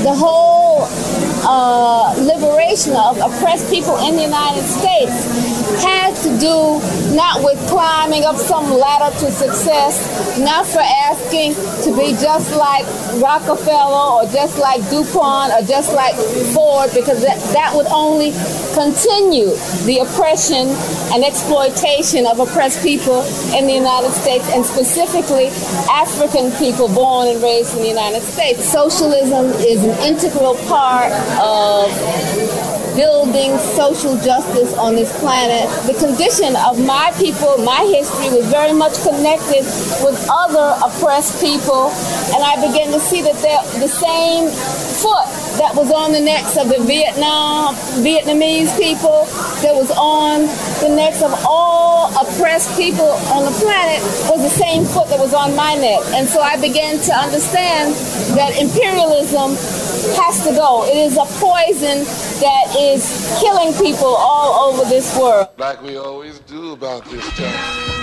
the whole liberation of oppressed people in the United States had to do not with climbing up some ladder to success, not for asking to be just like Rockefeller or just like DuPont or just like Ford, because that would only continue the oppression and exploitation of oppressed people in the United States, and specifically African people born and raised in the United States. Socialism is an integral part of building social justice on this planet. The condition of my people, my history, was very much connected with other oppressed people, and I began to see that the same foot that was on the necks of the Vietnamese people, that was on the necks of all oppressed people on the planet, was the same foot that was on my neck. And so I began to understand that imperialism has to go. It is a poison that is killing people all over this world. Like we always do about this time.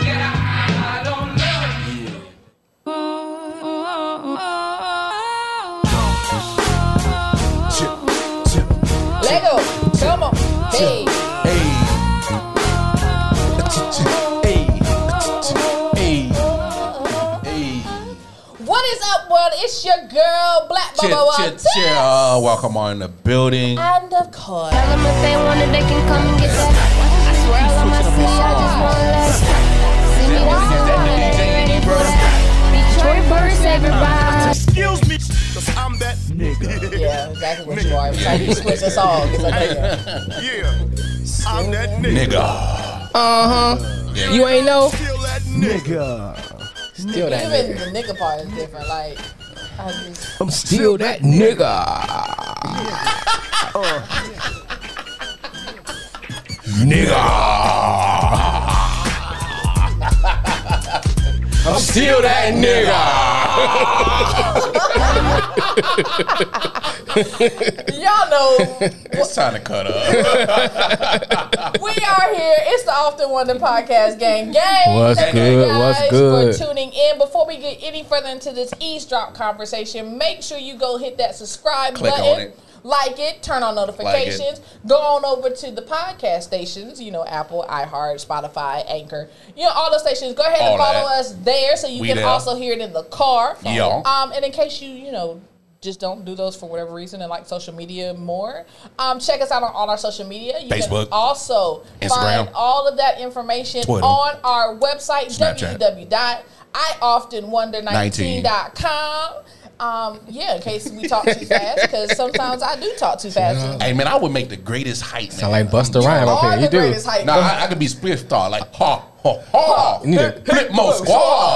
Lego, come on. Hey. What is up, world? It's your girl, Black Bubba. Welcome on the building. And of course, Tell them if they want it, they can come and get that. I swear I love my city, I just want less. See me down, Detroit first, everybody. Excuse me, cause I'm that nigga. yeah, exactly what you are. I'm trying to switch us all. Yeah, I'm that nigga. Uh-huh. You ain't know? Still that nigga. Still that Even nigga. the nigga part is different. Like, I just. I'm still that nigga. Nigga. I'm still that nigga. Y'all know It's time to cut up. we are here. It's the Often Wonder Podcast Gang. What's Thank good? you guys What's good? for tuning in. Before we get any further into this eavesdrop conversation, make sure you go hit that subscribe Click button. on it. Like it, turn on notifications, go on over to the podcast stations, Apple, iHeart, Spotify, Anchor, all those stations. Go ahead and All follow that. us there so you We can there. also hear it in the car. Yeah. And in case you just don't do those for whatever reason and like social media more, check us out on all our social media. You Facebook, can also Instagram, find all of that information Twitter, on our website, Snapchat. www.ioftenwonder19.com. In case we talk too fast, because sometimes I do talk too fast. Hey man, I would make the greatest hype man. Sound like Busta Rhymes up here. You do. Nah, I could be split star like ha ha ha. You need a Flipmo squad.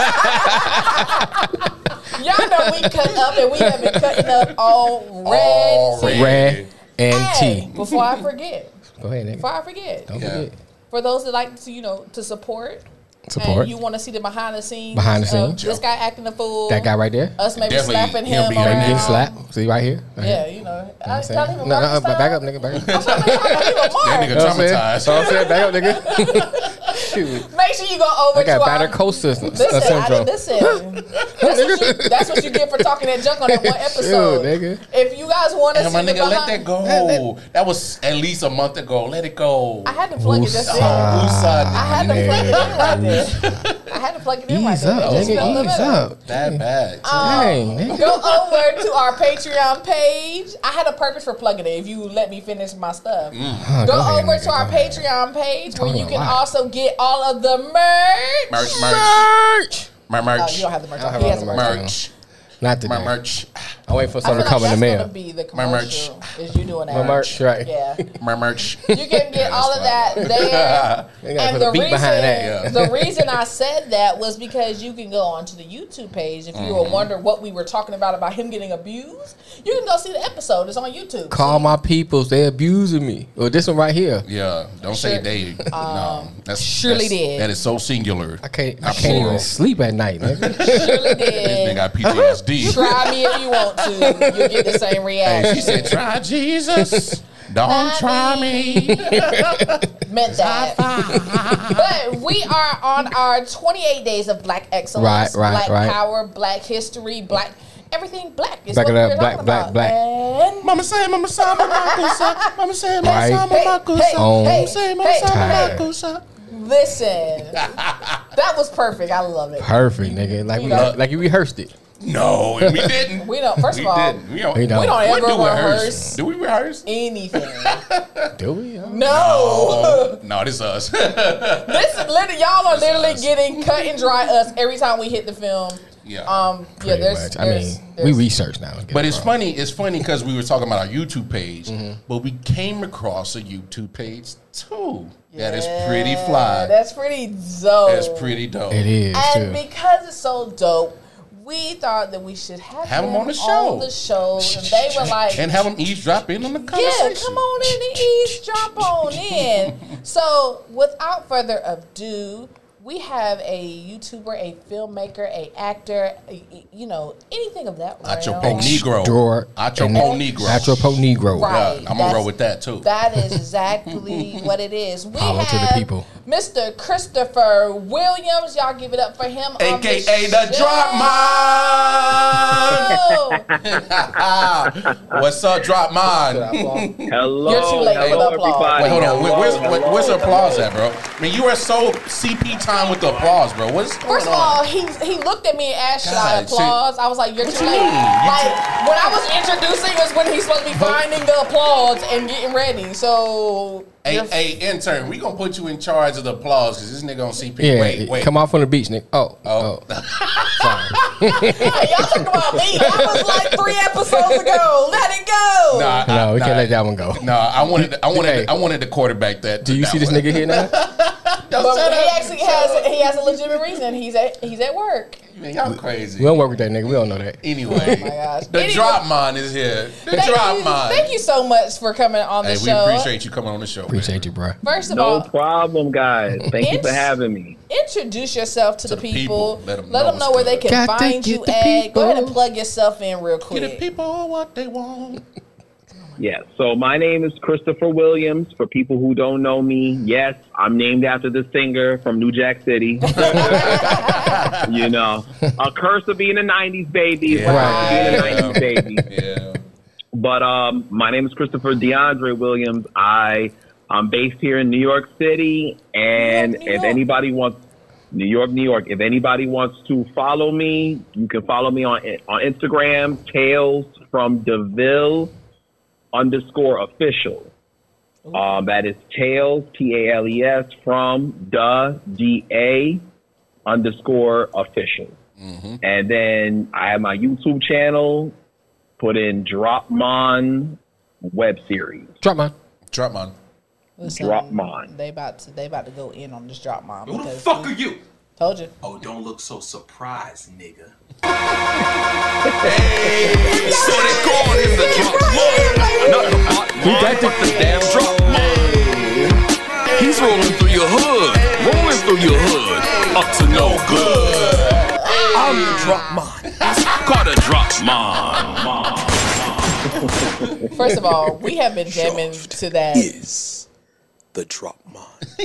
Y'all know we cut up and we have been cutting up already. Red and Hey, T. before I forget, Go ahead, nigga. Don't forget, Yeah. for those that like to support. Support. And you want to see the behind the scenes. Behind the of scenes. This guy acting a fool. That guy right there. Us maybe Definitely slapping him him being around. Getting slapped. See right here. Right Yeah, here. I Saying? tell him No, about back up, nigga. Back up. I'm trying to make him a That mark. nigga You know what I'm saying? traumatized. That's what I'm saying. Back up, nigga. Shoot. Make sure you go over I got to battered our... coast syndrome. Listen. That's what you get for talking that junk on that one episode. Shoot, nigga. If you guys want to And see my the nigga, let behind... that go. That was at least a month ago. Let it go. I had to plug it just Woosah. then. Woosah. I had to plug it in right there. I had to plug it in right Ease there. up, It just nigga. felt a Ease little. up. That bad. Dang, nigga. Go over to our Patreon page. I had a purpose for plugging it. If you let me finish my stuff, Go go ahead, over nigga. to our Go ahead. Patreon page where Talking you a can lot. also get all of the merch. Merch. Oh, Merch. you don't have the merch. I have He all has the the merch. merch. Merch. Not today. My merch. I'm waiting for I something feel to come like in the that's mail. gonna be the My merch. commercial. Is you doing that? My merch, right? Yeah. My merch. You can get all of that there. They gotta And put the a beat behind that. Yeah. the reason I said that was because you can go onto the YouTube page if you were wondering what we were talking about him getting abused. You can go see the episode. It's on YouTube. Call my peoples. They abusing me. Or this one right here. Yeah. Don't say Sure. they. No. That's surely that's, did. That is so singular. I can't Not even plural. sleep at night, nigga. Surely This nigga did. got PTSD. Try me if you want to. You'll get the same Hey, reaction. she said, "Try Jesus, don't try me." Meant that. But we are on our 28 days of Black excellence, Right, Black right. power, Black history, Black. everything black. Is Back what it up, we're black, talking black, about. black. And Mama say, Mama say, Mama kusa. Mama say, Mama Right. say, Mama kusa. On. Mama say, Mama say, Mama Tired. kusa. listen, that was perfect. I love it. Perfect, nigga. Like you rehearsed it. No, and we didn't. We don't. First We of all, didn't. We don't. We don't. we don't What ever do we rehearse Do we rehearse? anything. Do we? No. No, this is us. This literally, y'all are literally getting cut and dry us every time we hit the film. Yeah. Yeah. Pretty There's. much. I mean, we research now. But it's funny. It's funny because we were talking about our YouTube page, but we came across a YouTube page too. That is pretty fly. That's pretty dope. That's pretty dope. It is And too. because it's so dope, we thought that we should have them on the show. On the show, and they were like, And have them eavesdrop in on the conversation. "Yeah, come on in and eavesdrop on in." So, without further ado, we have a YouTuber, a filmmaker, a actor, anything of that realm. Achopo Negro. Achopo Negro. Achopo Negro. Right. Yeah, I'm gonna roll with that too. That is exactly what it is. We Holla to the have people. Mr. Christopher Williams. Y'all give it up for him. AKA the Drop Mine. What's up, Drop Mine? Hello. You're too late for Hello, the applause. everybody. Wait, hold on. Hello. Where's the applause at, bro? I mean, you are so CP time with the applause, bro. What's going First of on? all, he looked at me and asked, "Should I God, see- applause?" I was like, "You're What too you late." mean? Like when I was introducing was when he's supposed to be finding the applause and getting ready. So Hey, intern, we gonna put you in charge of the applause because this nigga on CP. Yeah, Wait. come off on the beach, nigga. Oh. Sorry. Hey, y'all talking about me? That was like 3 episodes ago. Let it go. No, we can't let that one go. No, I wanted the quarterback that. Do you see this nigga here now? But he actually has a legitimate reason. He's at work. Man, y'all crazy. We don't work with that nigga. We don't know that. Anyway, Oh my gosh. the Anyway. Drop Mine is here. The Drop Mine. Thank you so much for coming on the Hey, show. we appreciate you coming on the show. Appreciate you, bro. First of No all, problem, guys. Thank you for having me. introduce yourself to the people. Let 'em Let know them know what's where they good. can Got to find get you the at. Go ahead and people. plug yourself in real Give the quick. people what they want. Yeah, so my name is Christopher Williams. For people who don't know me, yes, I'm named after the singer from New Jack City. You know, a curse of being a 90s baby. It's a curse of being a 90s baby. Yeah. But my name is Christopher DeAndre Williams. I'm based here in New York City, and New York. if anybody wants New York, if anybody wants to follow me, you can follow me on Instagram, Tales from DeVille _official. That is Tales, TALES from DA _official. And then I have my YouTube channel. Put in Dropmon web series. Drop mine. Drop Mine. Listen, Dropmon. They about to go in on this drop mom. Who the fuck are you? Told you. Oh, don't look so surprised, nigga. So they call him the Drop Mine. Not the Hot Mine, but the damn Drop Mine. He's rolling through your hood, rolling through your hood, up to no good. I'm the Drop Mine. Call the Drop Mine. First of all, we have been jamming to that. Is the Drop Mine.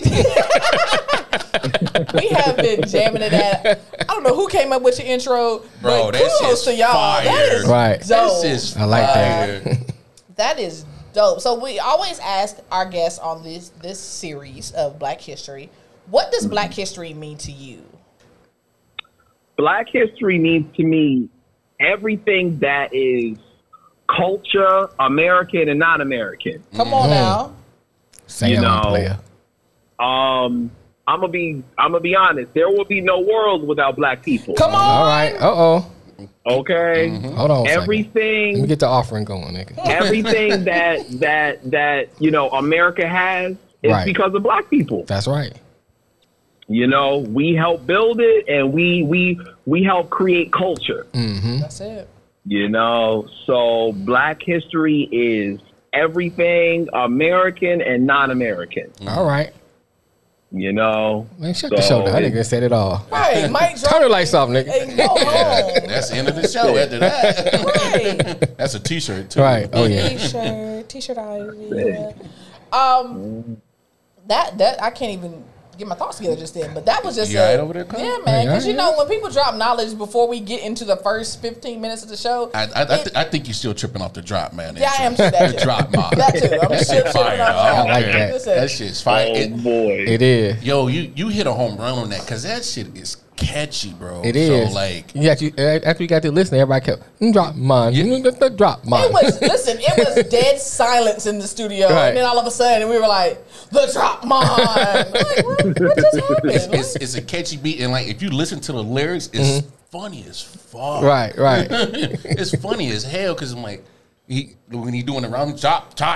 We have been jamming to that. I don't know who came up with your intro, Bro, but that kudos shit's to y'all. That is fire. Right. dope. This is I like fire. that. That is dope. So we always ask our guests on this series of Black History, what does Black History mean to you? Black history means to me everything that is culture, American and not American. Come on now. Say You on, know, player. I'm gonna be honest. There will be no world without black people. Come on. All right. Uh-oh. Okay. Hold on a second. Let me Everything, get the offering going, nigga. everything that America has is Right. because of black people. That's right. You know, we help build it, and we help create culture. That's it. You know, so Black history is everything American and non-American. All right. You know, Man, shut the show down. That nigga said it all. Right. Mike Turn the lights off, nigga. Hey, go home. That's the end of the show. After that, Right. that's a T-shirt too. Right. Oh, yeah. T-shirt idea. That I can't even get my thoughts together just then. But that was just You all right over there, Con? yeah, man. Because Yeah, you know when people drop knowledge before we get into the first 15 minutes of the show, I think you're still tripping off the drop, man. yeah, I am too. That The too. drop, man. That too. I'm That still shit fire. tripping off I that. like care. that. That shit's fire. Oh boy. It is. Yo, you hit a home run on that because that shit is catchy, bro. It is. So like, after you got to listen, everybody kept drop mine. Drop mine. It was dead silence in the studio, Right. and then all of a sudden we were like, the drop mine. Like, what just happened? it's a catchy beat, and like if you listen to the lyrics, it's funny as fuck. Right. It's funny as hell because I'm like, when he doing the round chop. I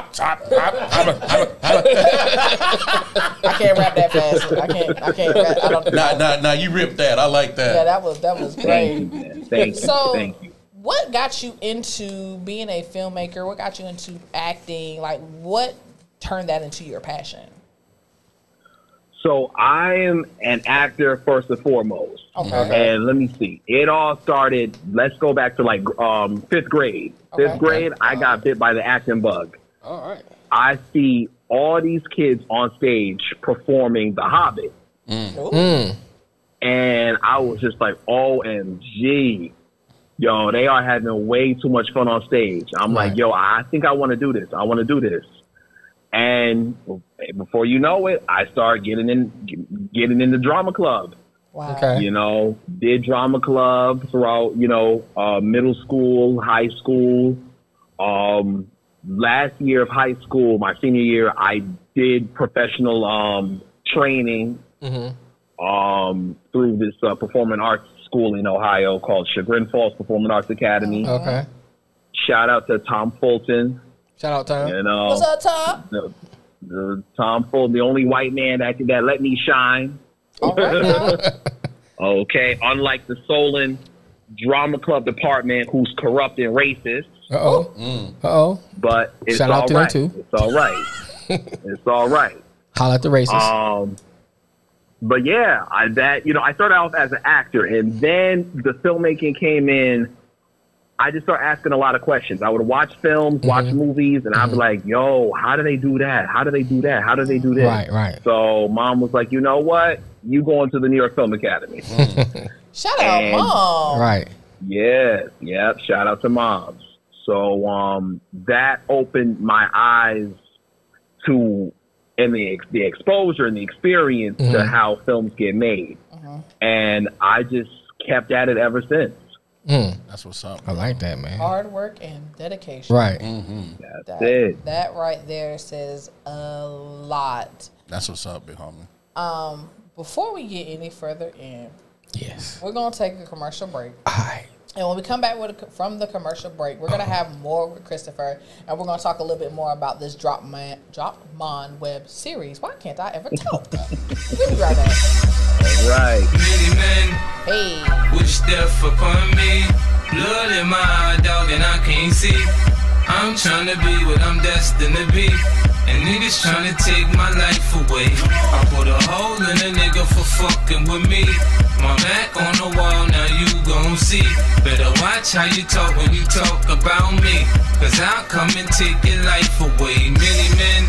can't rap that fast. I can't rap. I don't. Nah, you ripped that. I like that. Yeah, that was great. Thank you. So, Thank you. what got you into being a filmmaker? What got you into acting? Like, what turned that into your passion? So I am an actor first and foremost. Okay. And let me see. It all started, let's go back to like 5th grade. Okay. 5th grade, I got bit by the acting bug. All right. I see all these kids on stage performing The Hobbit. And I was just like, OMG. Yo, they are having way too much fun on stage. I'm like, yo, I think I want to do this. I want to do this. And before you know it, I started getting in the drama club. Wow. Okay. You know, did drama club throughout, middle school, high school. Last year of high school, my senior year, I did professional training through this performing arts school in Ohio called Chagrin Falls Performing Arts Academy. Okay. Shout out to Tom Fulton. Shout out, Tom. You know, What's up, Tom? the Tom Fulton, the only white man that let me shine. All right, now. Okay, unlike the Solon Drama Club department, who's corrupt and racist. But it's Shout out all to them right. too. It's all right. It's all right. Holla at the racists. But yeah, I started off as an actor, and then the filmmaking came in. I just started asking a lot of questions. I would watch films, watch movies, and I'd be like, yo, how do they do that? How do they do that? How do they do this? Right. So mom was like, you know what? You going to the New York Film Academy. Shout out, Mom. Right. Yes. Yep. Shout out to moms. So that opened my eyes to the exposure and the experience to how films get made. And I just kept at it ever since. That's what's up. I like that, man. Hard work and dedication. Right. That's it. That right there says a lot. That's what's up, big homie. Before we get any further in, Yes. we're going to take a commercial break. All right. And when we come back from the commercial break, we're going to have more with Christopher, and we're going to talk a little bit more about this Dropmon web series. Why can't I ever talk? We'll be right back. All right. Many men Hey. wish death upon me. Blood in my eye, dog, and I can't see. I'm trying to be what I'm destined to be. And niggas trying to take my life away. I put a hole in a nigga for fucking with me. My back on the wall, now you gon' see. Better watch how you talk when you talk about me. Cause I'll come and take your life away. Many men,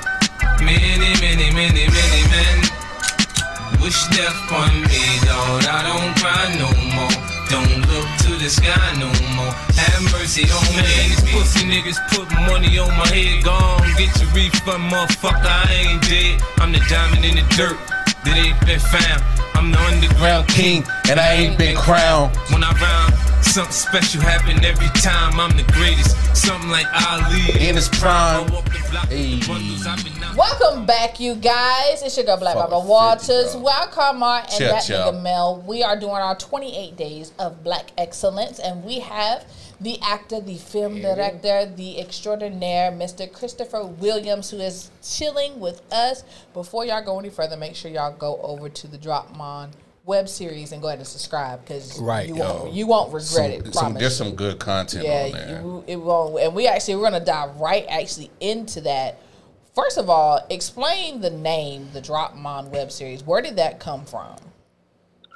many men wish death on me, dawg. I don't cry no more. Don't look to the sky no more. Have mercy on me. These pussy niggas put money on my head. Gone, get your refund, motherfucker. I ain't dead. I'm the diamond in the dirt that ain't been found. I'm the underground king, and I ain't been crowned. When I rhyme, something special happen every time. I'm the greatest. Something like Ali In his prime. Hey. Welcome back, you guys. It's your girl, Black Baba Waters. Welcome, Mark, and that nigga Mel. We are doing our 28 days of Black excellence, and we have the actor, the film director, the extraordinaire, Mr. Christopher Williams, who is chilling with us. Before y'all go any further, make sure y'all go over to the Dropmon web series and go ahead and subscribe, because you won't regret it. There's some good content on there. It won't. And we're going to dive right into that. First of all, explain the name, the Dropmon web series. Where did that come from?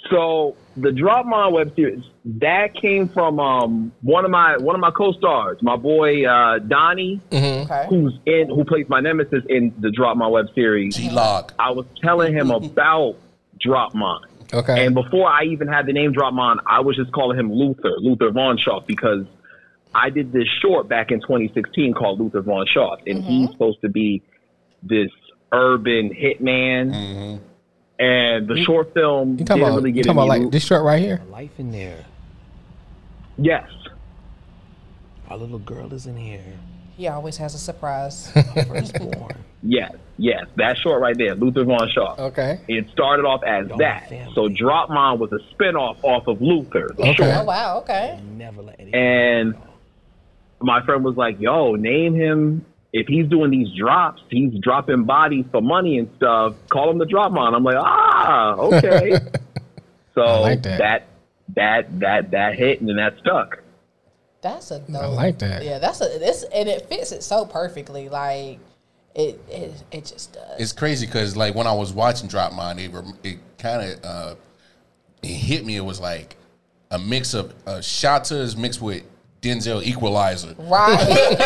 So the Drop Mine web series that came from one of my co-stars, my boy Donnie, Okay. who plays my nemesis in the Drop Mine web series. G-Log. I was telling him about Drop Mine. Okay. And before I even had the name Drop Mine, I was just calling him Luther Von Shaw, because I did this short back in 2016 called Luther Von Shaw, and he's supposed to be this urban hitman. And the short film You didn't talking about, really you get talking about any. like this shirt right here? Life in there. Yes. Our little girl is in here. He always has a surprise. Firstborn. Yes, that short right there, Luther Von Shaw. Okay. It started off as that. So Drop Mine was a spinoff off of Luther, the Okay. short. Oh wow. Okay. Never let it. And my friend was like, yo, name him. If he's doing these drops, he's dropping bodies for money and stuff. Call him the Drop Mine. I'm like, okay. So I like that. that hit and then that stuck. That's a dope. I like that. Yeah, and it fits it so perfectly. Like it just does. It's crazy because like when I was watching Drop Mine, it kind of it hit me. It was like a mix of Shatas mixed with Denzel Equalizer. Right.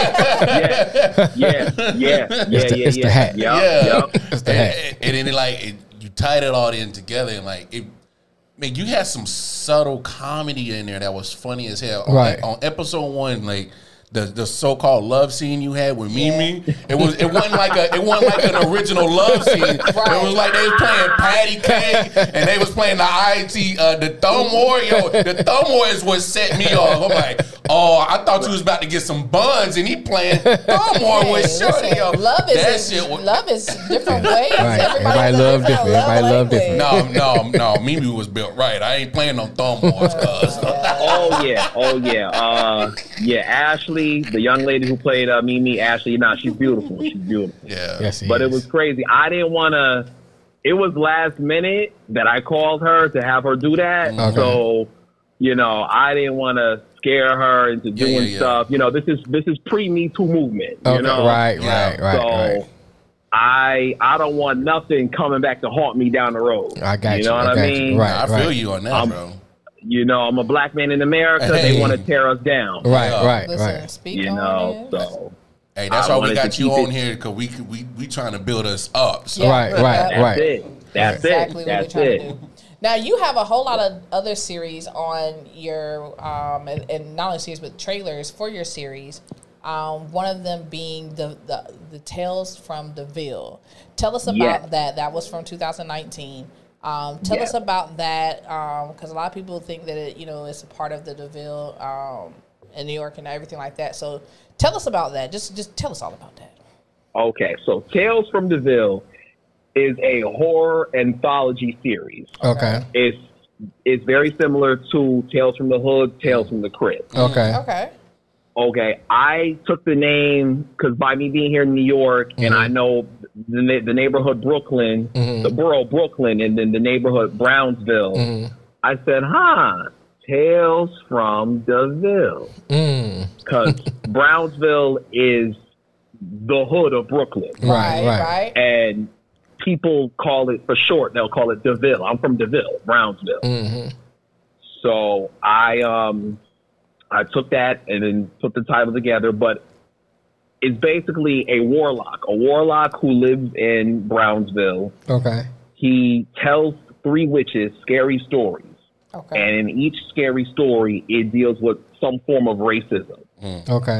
Yeah. It's the hat. It's the hat. And then you tied it all in together and like it. Man, you had some subtle comedy in there that was funny as hell. Right. On episode 1, like the so-called love scene you had with Mimi, it wasn't like an original love scene. It was like they was playing patty cake and they was playing the the thumb war. Yo, the thumb war is what set me off. I'm like, oh, I thought you was about to get some buns and he playing thumb war with Shorty. Yo, love is different ways. Right. Everybody love different. Everybody love different. No, Mimi was built right. I ain't playing no thumb wars, cuz. Oh yeah. Ashley, the young lady who played Mimi, Ashley, she's beautiful. She's beautiful. Yeah. Yes, he But is. it was crazy. I didn't want to. It was last minute that I called her to have her do that. Okay. So, I didn't want to scare her into doing stuff. This is pre-Me Too movement. Okay. You know, Right. So I don't want nothing coming back to haunt me down the road. I got you. You know what I mean? Right. I feel you on that, bro. I'm a black man in America. They want to tear us down. Right. Listen, speak You on know, it. so. Hey, that's I why we wanted got to you keep on here because we trying to build us up. So. Yeah. That's it. That's exactly it. what That's we're trying it. to do. Now you have a whole lot of other series on your and not only series but trailers for your series. One of them being the Tales from DeVille. Tell us about that. That was from 2019. Tell us about that because a lot of people think that it's a part of the DeVille in New York and everything like that. So tell us about that. Just tell us all about that. Okay, so Tales from DeVille is a horror anthology series. Okay. It's very similar to Tales from the Hood, Tales from the Crib. Okay. Okay, I took the name because by me being here in New York and I know the neighborhood Brooklyn, the borough Brooklyn, and then the neighborhood Brownsville, I said, Tales from DeVille. Because Brownsville is the hood of Brooklyn. Right. And people call it, for short, they'll call it DeVille. I'm from DeVille, Brownsville. So I took that and then put the title together, but it's basically a warlock who lives in Brownsville. Okay. He tells 3 witches scary stories. Okay. And in each scary story, it deals with some form of racism. Okay.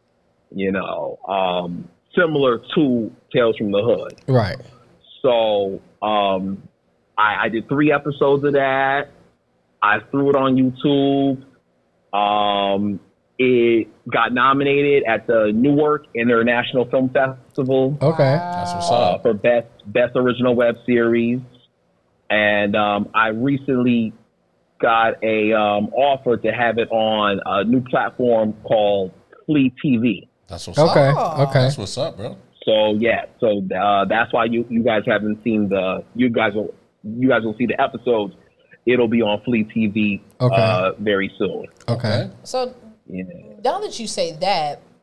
Similar to Tales from the Hood. Right. So I did 3 episodes of that. I threw it on YouTube. It got nominated at the Newark International Film Festival. Okay. That's what's up. For best original web series. And I recently got a offer to have it on a new platform called Flea TV. That's what's up. Okay. That's what's up, bro. So that's why you guys haven't seen you guys will see the episodes. It'll be on Flea TV very soon. Okay. So now that you say that,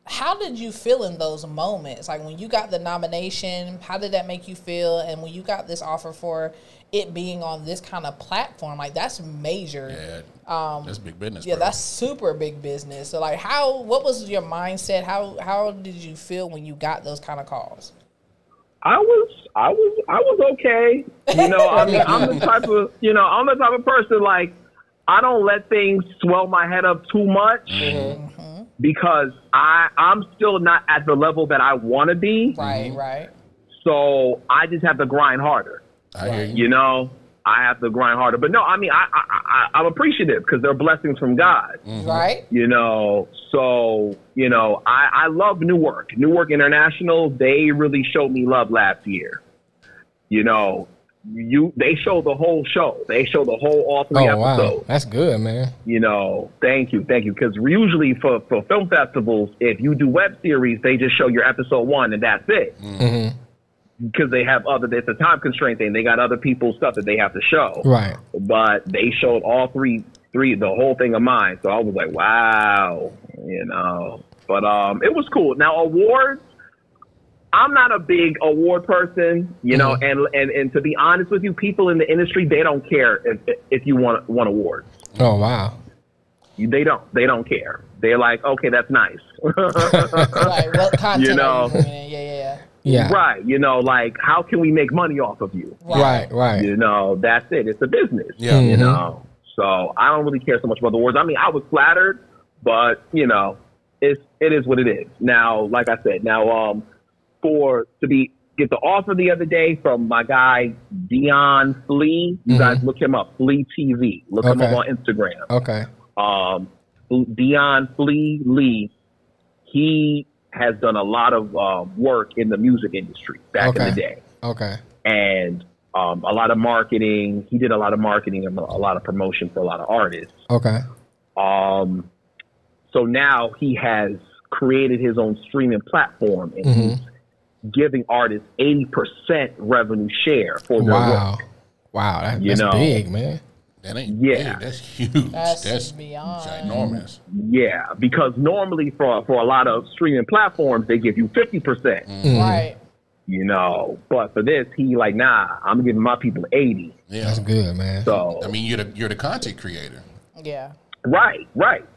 how did you feel in those moments? Like when you got the nomination, how did that make you feel? And when you got this offer for it being on this kind of platform, like that's major. Yeah, that's big business. Yeah, bro. that's super big business. So like, what was your mindset? How did you feel when you got those kind of calls? I was okay. You know, I mean, I'm the type of person, like, I don't let things swell my head up too much because I'm still not at the level that I want to be. Right. So I just have to grind harder. I hear you. You know, I have to grind harder. But no, I mean, I'm appreciative because they're blessings from God. Right. You know, so, you know, I love Newark. Newark International, they really showed me love last year. You know, they showed the whole show. They showed the whole all 3 episodes. Wow. That's good, man. You know, thank you. Because usually for film festivals, if you do web series, they just show your episode 1 and that's it. Mm-hmm. Because they have it's a time constraint thing. They got other people's stuff that they have to show. Right. But they showed all three, the whole thing of mine. So I was like, wow, you know. But it was cool. Now awards, I'm not a big award person, you know, and to be honest with you, people in the industry, they don't care if you want awards. Oh wow. They don't care. They're like, okay, that's nice. Right. What content You know. are you doing? Yeah. Yeah. Right. You know, like, how can we make money off of you? Right. You know, that's it. It's a business. Yeah. You know, so I don't really care so much about the awards. I mean, I was flattered, but, you know, it is what it is. Now, like I said, get the offer the other day from my guy, Dion Flea. You guys look him up, Flea TV. Look him up on Instagram. Okay. Dion Flea Lee, he has done a lot of work in the music industry back in the day. Okay. And a lot of marketing. He did a lot of marketing and a lot of promotion for a lot of artists. Okay. So now he has created his own streaming platform and he's giving artists 80% revenue share for their work. Wow, that's big, man. That ain't big. That's huge. That's beyond ginormous. Yeah, because normally for a lot of streaming platforms, they give you 50%. Right. You know, but for this, he like, nah, I'm giving my people 80. Yeah, that's good, man. So I mean, you're the content creator. Yeah. Right.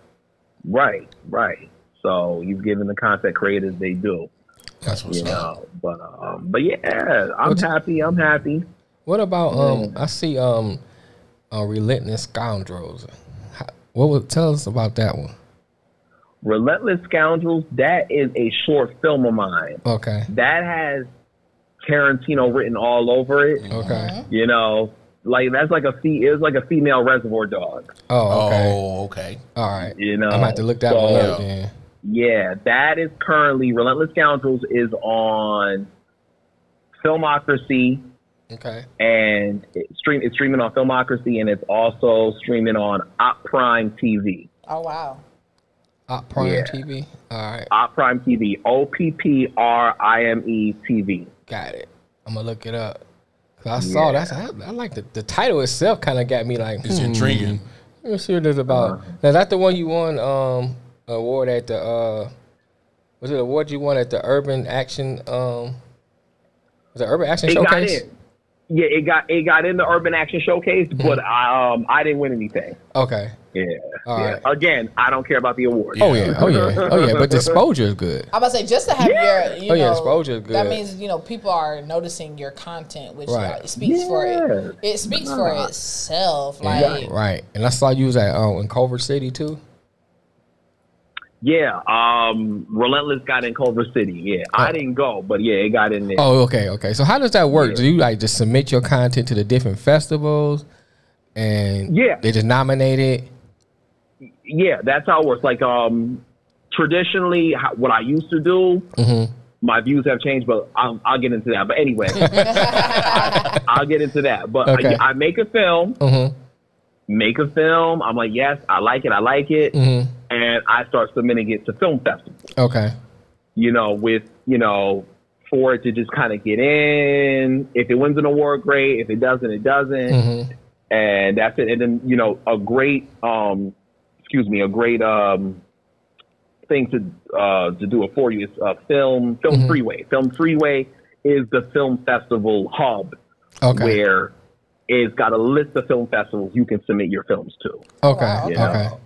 So he's giving the content creators they do. That's what's up. But yeah, I'm happy. What about I see Relentless Scoundrels. Tell us about that one? Relentless Scoundrels, that is a short film of mine. Okay. That has Tarantino written all over it. Okay. You know, like that's like it's like a female Reservoir Dogs. Oh, okay. Oh, okay. All right. You know, I'm gonna have to look that one up then. Yeah, that is currently Relentless Scoundrels is on Filmocracy. Okay. And it's streaming on Filmocracy, and it's also streaming on Op Prime TV. Oh wow. Op Prime TV. All right. Op Prime TV. OPPRIME TV. Got it. I'm gonna look it up. Cause I saw that. I like the title itself. Kind of got me like. It's intriguing. Let me see what it's about. Now that the one you won award at the was it award you won at the Urban Action was it Urban Action Showcase? Yeah, it got in the Urban Action Showcase, but I didn't win anything. Okay. Yeah. Right. Again, I don't care about the award. Oh yeah. But the exposure is good. I'm about to say just to have your exposure is good. That means people are noticing your content, which speaks for it. It speaks for itself. Like right. And I saw you was at in Culver City too. Yeah, Relentless got in Culver City. Yeah, I didn't go, but yeah, it got in there. Oh, okay. So how does that work? Do you like just submit your content to the different festivals, and they just nominate it? Yeah, that's how it works. Like, traditionally, what I used to do, my views have changed, but I'll get into that. But anyway, I'll get into that. But I make a film. I'm like, yes, I like it. And I start submitting it to film festivals. Okay. You know, for it to just kind of get in. If it wins an award, great. If it doesn't, it doesn't. And that's it. And then, a great thing to do it for you. It's Film Freeway. Film Freeway is the film festival hub where it's got a list of film festivals you can submit your films to. Okay. You know?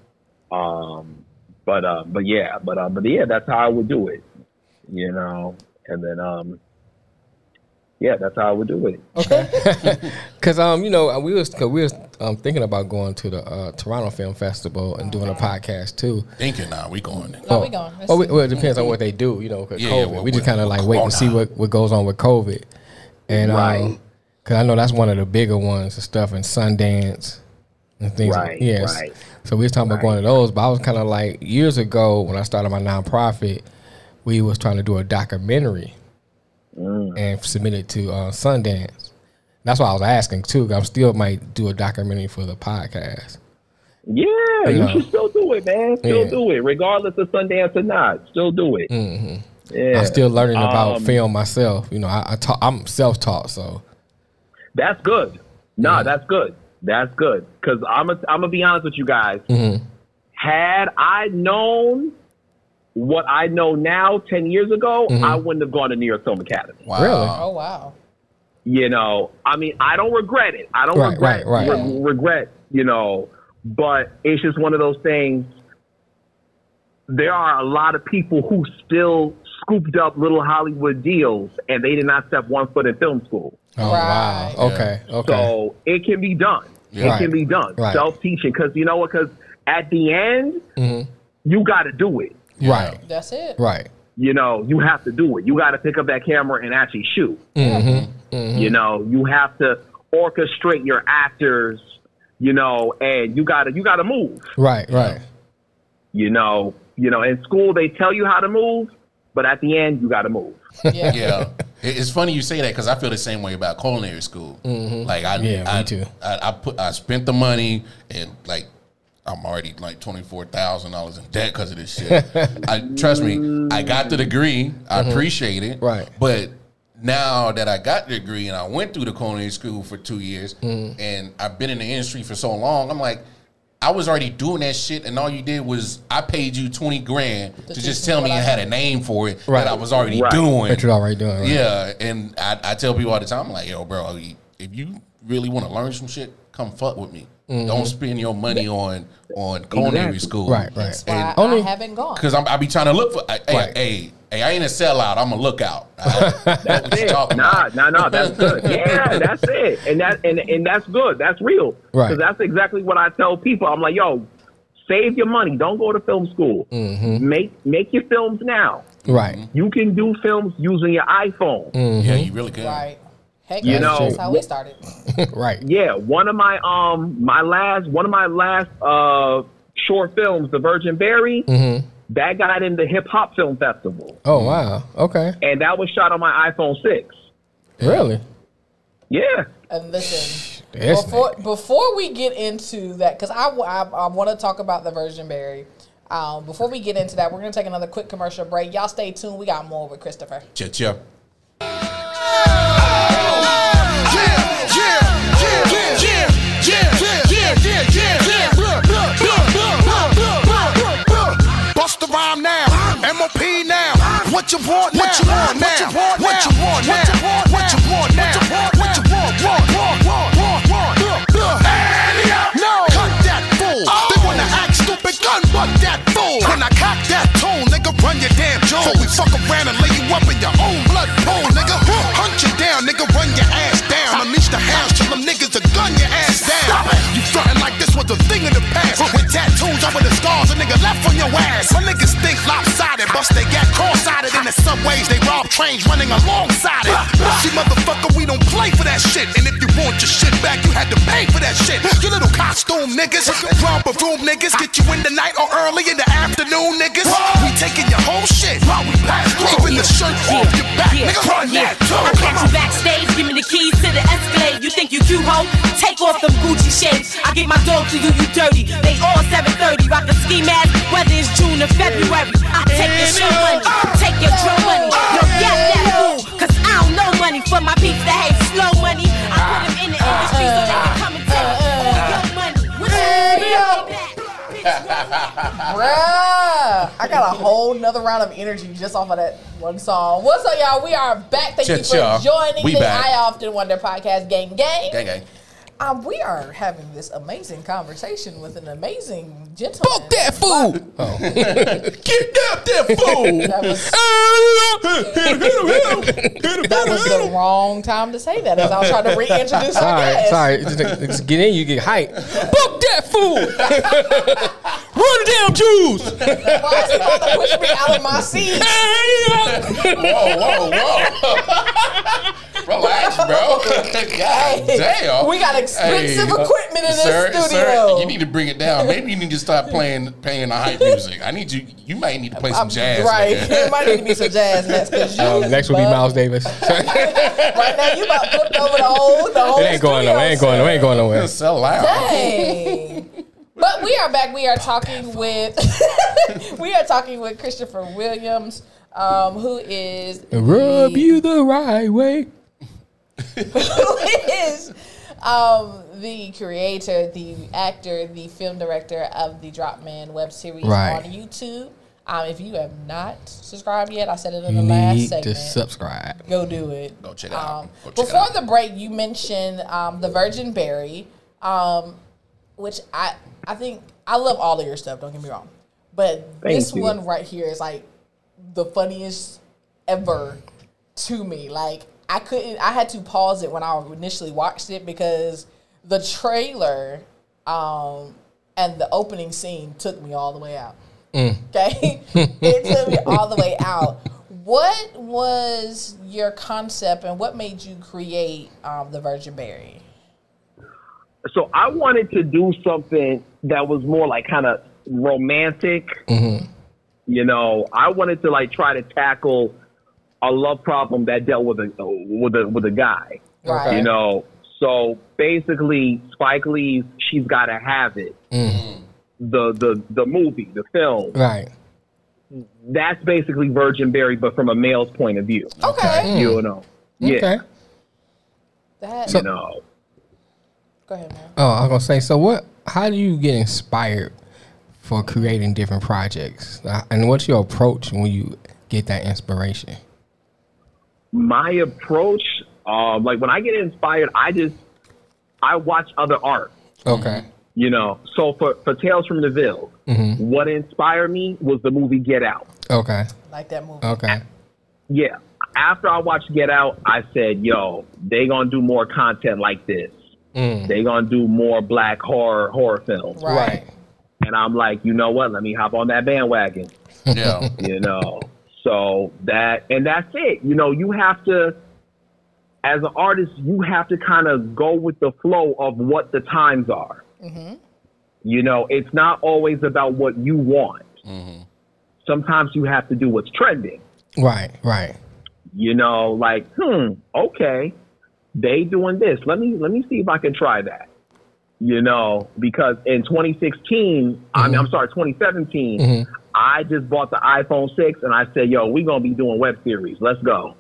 But yeah, that's how I would do it. You know, and then yeah, that's how I would do it. Okay. Because you know, we was thinking about going to the Toronto Film Festival and doing a podcast too. Thinking now, we going. No, we going. Well, it depends on what they do. You know, 'cause COVID. well, we just kind of like wait and see what goes on with COVID. And Right. because I know that's one of the bigger ones and stuff, and Sundance and things. Right, Yes. right. So we was talking about going to those, but I was kind of like years ago when I started my nonprofit, we was trying to do a documentary and submit it to Sundance. That's why I was asking too. 'Cause I still might do a documentary for the podcast. Yeah, you should still do it, man. Still do it, regardless of Sundance or not. Still do it. Yeah. I'm still learning about film myself. You know, I'm self-taught, so That's good. Nah, that's good. That's good. Because I'm gonna be honest with you guys. Had I known what I know now 10 years ago, I wouldn't have gone to New York Film Academy. Wow. Really? Oh, wow. You know, I mean, I don't regret it. I don't regret, you know, but it's just one of those things. There are a lot of people who still scooped up little Hollywood deals and they did not step one foot in film school. Oh, wow. Okay. So it can be done. Yeah. It can be done. Right. Self-teaching. Because you know what? Because at the end, you got to do it. Right. That's it. Right. You know, you have to do it. You got to pick up that camera and actually shoot. You know, you have to orchestrate your actors, you know, and you got to move. Right. You know, in school they tell you how to move, but at the end you got to move. Yeah. It's funny you say that because I feel the same way about culinary school. Like me too. I spent the money and like I'm already like $24,000 in debt because of this shit. Trust me, I got the degree. I appreciate it. Right. But now that I got the degree and I went through the culinary school for 2 years and I've been in the industry for so long, I'm like, I was already doing that shit, and all you did was I paid you $20,000 to just tell me I had a name for it that I was already doing. That you're already doing. Right. Yeah, and I tell people all the time, I'm like, yo, bro, if you really want to learn some shit, come fuck with me. Don't spend your money on culinary school. Right. That's why I haven't gone. Because I be trying to look for, hey, I ain't a sellout. I'm a lookout. That's it. Nah, that's good. Yeah, that's it. And that's good. That's real. Right. Because that's exactly what I tell people. I'm like, yo, save your money. Don't go to film school. Make your films now. Right. You can do films using your iPhone. Yeah, you really can. Right. Heck, You know, that's how we started. Right. Yeah, one of my last short films, The Virgin Berry, that got in the Hip Hop Film Festival. Oh, wow. Okay. And that was shot on my iPhone 6. Really? Yeah. And listen, Yes, before we get into that, because I want to talk about The Virgin Berry. Before we get into that, we're going to take another quick commercial break. Y'all stay tuned. We got more with Christopher. Cha-cha. Bust the rhyme now, MOP now. What you want now? What you want now? What you want now? What you want now? What you want? No, cut that fool. They wanna act stupid, gun butt that fool. When I cock that tone, nigga, run your damn jaw. So we fuck around and lay you up in your own blood pool, nigga. Hunt you down, nigga, run your ass down. Unleash the hounds till them niggas are gun your ass down. You frontin' like this was a thing of the past. With tattoos over the scars, a nigga left on your ass. My niggas think lopsided, bust they got cross-sided in the subways. They rob trains running alongside it. See, motherfucker, we don't play for that shit. And if you want your shit back, you had to pay for that shit. You little costume niggas, romper room niggas, get you in the night or early in the afternoon niggas. We taking your whole shit while we pass through. Even the shirt off your back, nigga, run that too. I catch you backstage, give me the keys to the Escalade. You think you cute, ho? Take off them Gucci shades. I get my dog to you, you dirty. They all 730, rock a ski mask, whether it's June or February. I take your show money, take your drum money. Yo, get that fool, cause I don't know money for my beats that hate slow money. I put them in the industry so they can come and take all your money. What's your back? I got a whole nother round of energy just off of that one song. What's up, y'all? We are back. Thank you for joining the I Often Wonder podcast. Gang. We are having this amazing conversation with an amazing gentleman. Fuck that fool! Oh. Get out that fool! That was the wrong time to say that as I was trying to reintroduce our guest. Sorry. Just get in, you get hyped. Fuck that fool! Run the damn Jews! Why is he about to push me out of my seat? Whoa. Relax, bro. God damn. We got expensive equipment in this studio. Sir, you need to bring it down. Maybe you need to stop playing the hype music. You might need to play some jazz. Right. It might need to be some jazz next. Next will be Miles Davis. Right now, you about flipped over the whole It ain't going nowhere. Ain't going nowhere. It's so loud. Dang. But we are back. We are talking with Christopher Williams, who is rub you the right way. Who is the creator, the actor, the film director of the Drop Man web series on YouTube. If you have not subscribed yet, I said it in the last segment. You need to subscribe. Go do it. Go check it out. Before the break, you mentioned the Virgin Berry, which I think I love all of your stuff. Don't get me wrong, but this one right here is like the funniest ever to me. Like I had to pause it when I initially watched it because the trailer and the opening scene took me all the way out. Okay, it took me all the way out. What was your concept and what made you create the Virgin Berry? So I wanted to do something that was more like kind of romantic. Mm-hmm. You know, I wanted to like try to tackle a love problem that dealt with a guy. Right. You know, so basically Spike Lee's She's Gotta Have It. Mm-hmm. The movie, the film. Right. That's basically Virgin Berry, but from a male's point of view. Okay. You know. Yeah. Okay. You know. Go ahead, man. Oh, I was gonna say. So, how do you get inspired for creating different projects, and what's your approach when you get that inspiration? My approach, like when I get inspired, I watch other art. Okay. You know, so for Tales from the Ville, what inspired me was the movie Get Out. Okay. Like that movie. Okay. Yeah. After I watched Get Out, I said, yo, they gonna do more content like this. They gonna do more black horror films. Right. And I'm like, you know what? Let me hop on that bandwagon. Yeah. You know, so that's it. You know, you have to, as an artist, you have to kind of go with the flow of what the times are. Mm-hmm. You know, it's not always about what you want. Mm-hmm. Sometimes you have to do what's trending. Right, right. You know, like, okay, they doing this. Let me see if I can try that. You know, because in 2016, I'm sorry, 2017, I just bought the iPhone 6 and I said, yo, we gonna be doing web series. Let's go.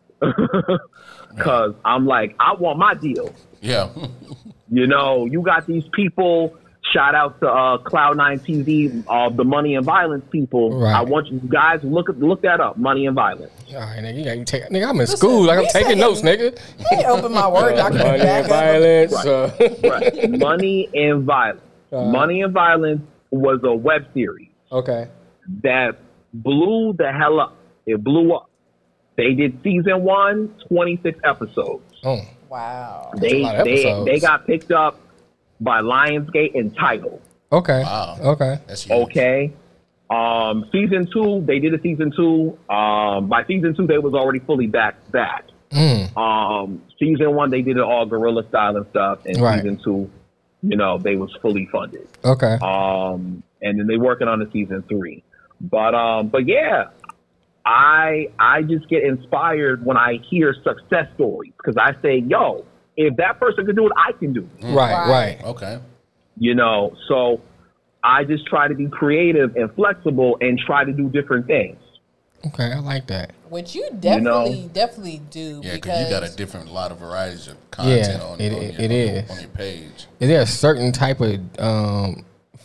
Cause I'm like, I want my deal. Yeah. You know, you got these people. Shout out to Cloud9 TV, the Money and Violence people. Right. I want you guys look that up. Money and Violence. All right, nigga, I'm in school. Like I'm taking notes, nigga. Hey, open my Word document. Money and Violence. Right. Money and Violence. Money and Violence was a web series. Okay. That blew the hell up. It blew up. They did season 1, 26 episodes. Oh. Wow. They got picked up by Lionsgate and Tidal. Okay. Wow. Okay. That's huge. Okay. Season 2, they did a season 2. By season 2, they was already fully backed. Season 1, they did it all guerrilla style and stuff. And season 2, you know, they was fully funded. Okay. And then they working on the season 3. But yeah, I just get inspired when I hear success stories because I say, yo, if that person can do it, I can do it. Right. Okay. You know, so I just try to be creative and flexible and try to do different things. Okay, I like that. Which you definitely do. Yeah, because you got a lot of varieties of content on your page. Is there a certain type of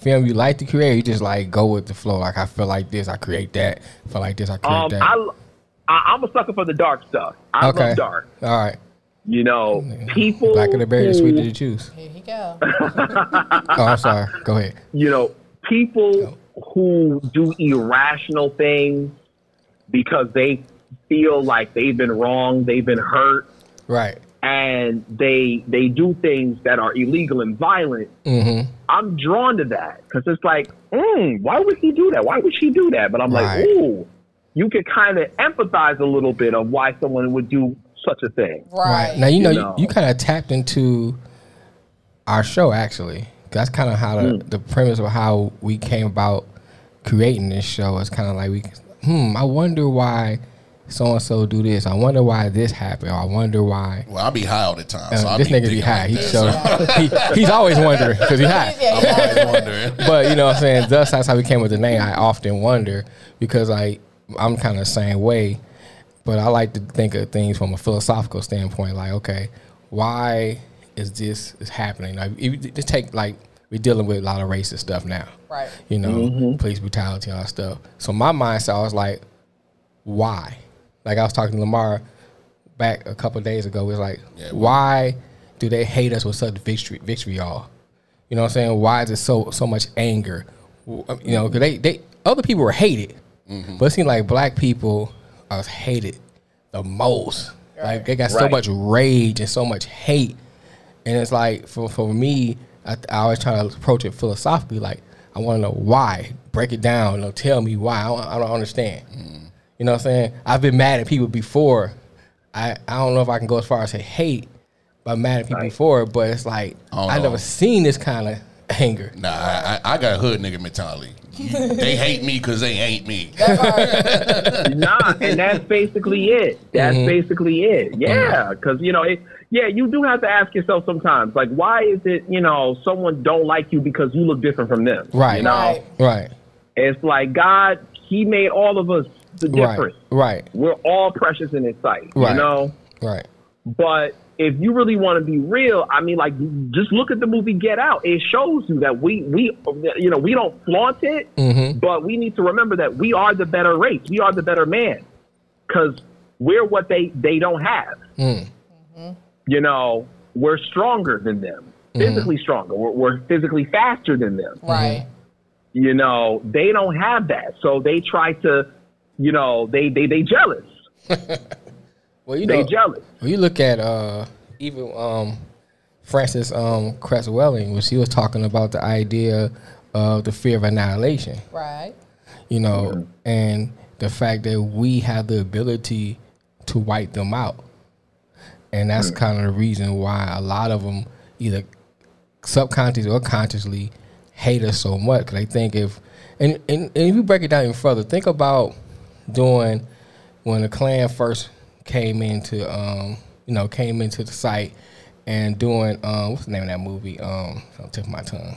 film you like to create, or you just like go with the flow? Like, I feel like this, I create that. I feel like this, I create that. I'm a sucker for the dark stuff. I love dark. All right. You know, people. Black of the berry, the sweeter the juice. Here you go. Oh, I'm sorry. Go ahead. You know, people who do irrational things because they feel like they've been wrong, they've been hurt. Right. And they do things that are illegal and violent. Mm-hmm. I'm drawn to that because it's like, why would he do that? Why would she do that? But I'm like, ooh, you could kind of empathize a little bit of why someone would do such a thing. Right. Now, you know. You kind of tapped into our show, actually. That's kind of how the premise of how we came about creating this show. Is kind of like, I wonder why so-and-so do this. I wonder why this happened. Or I wonder why. Well, I'll be high all the time. So this nigga be high. He's always wondering because he's high. I'm always wondering. But, you know what I'm saying? That's how we came with the name. I often wonder because I'm kind of the same way. But I like to think of things from a philosophical standpoint. Like, okay, why is this happening? Like, just take, like, we're dealing with a lot of racist stuff now. Right. You know, police brutality and all that stuff. So my mindset, I was like, why? Like, I was talking to Lamar back a couple of days ago. It was like, why do they hate us with such vitriol? You know what I'm saying? Why is it so much anger? You know, because they other people were hated. But it seemed like black people are hated the most. Like, they got so much rage and so much hate. And it's like, for me, I always try to approach it philosophically. Like, I want to know why. Break it down. You know, tell me why. I don't understand. You know what I'm saying? I've been mad at people before. I don't know if I can go as far as say hate, but I'm mad at people before. But it's like, I've never seen this kind of anger. Nah, I got hood nigga mentality. They hate me because they ain't me. Nah, and that's basically it. That's basically it. Yeah, because, you know, you do have to ask yourself sometimes, like, why is it, you know, someone don't like you because you look different from them? Right. You know? Right. It's like God, he made all of us the different. Right. We're all precious in his sight, you know? Right. But if you really want to be real, I mean, like, just look at the movie Get Out. It shows you that we you know, we don't flaunt it, but we need to remember that we are the better race. We are the better man because we're what they don't have. You know, we're stronger than them, physically stronger. We're physically faster than them. Right. You know, they don't have that. So they try to, you know, they jealous. Well, you they know, jealous. When you look at even Frances Cress Welling, when she was talking about the idea of the fear of annihilation. Right. You know, and the fact that we have the ability to wipe them out. And that's kind of the reason why a lot of them either subconsciously or consciously hate us so much. Because they think if you break it down even further, think about doing when the Klan first came into the site and doing what's the name of that movie? On the tip of my tongue.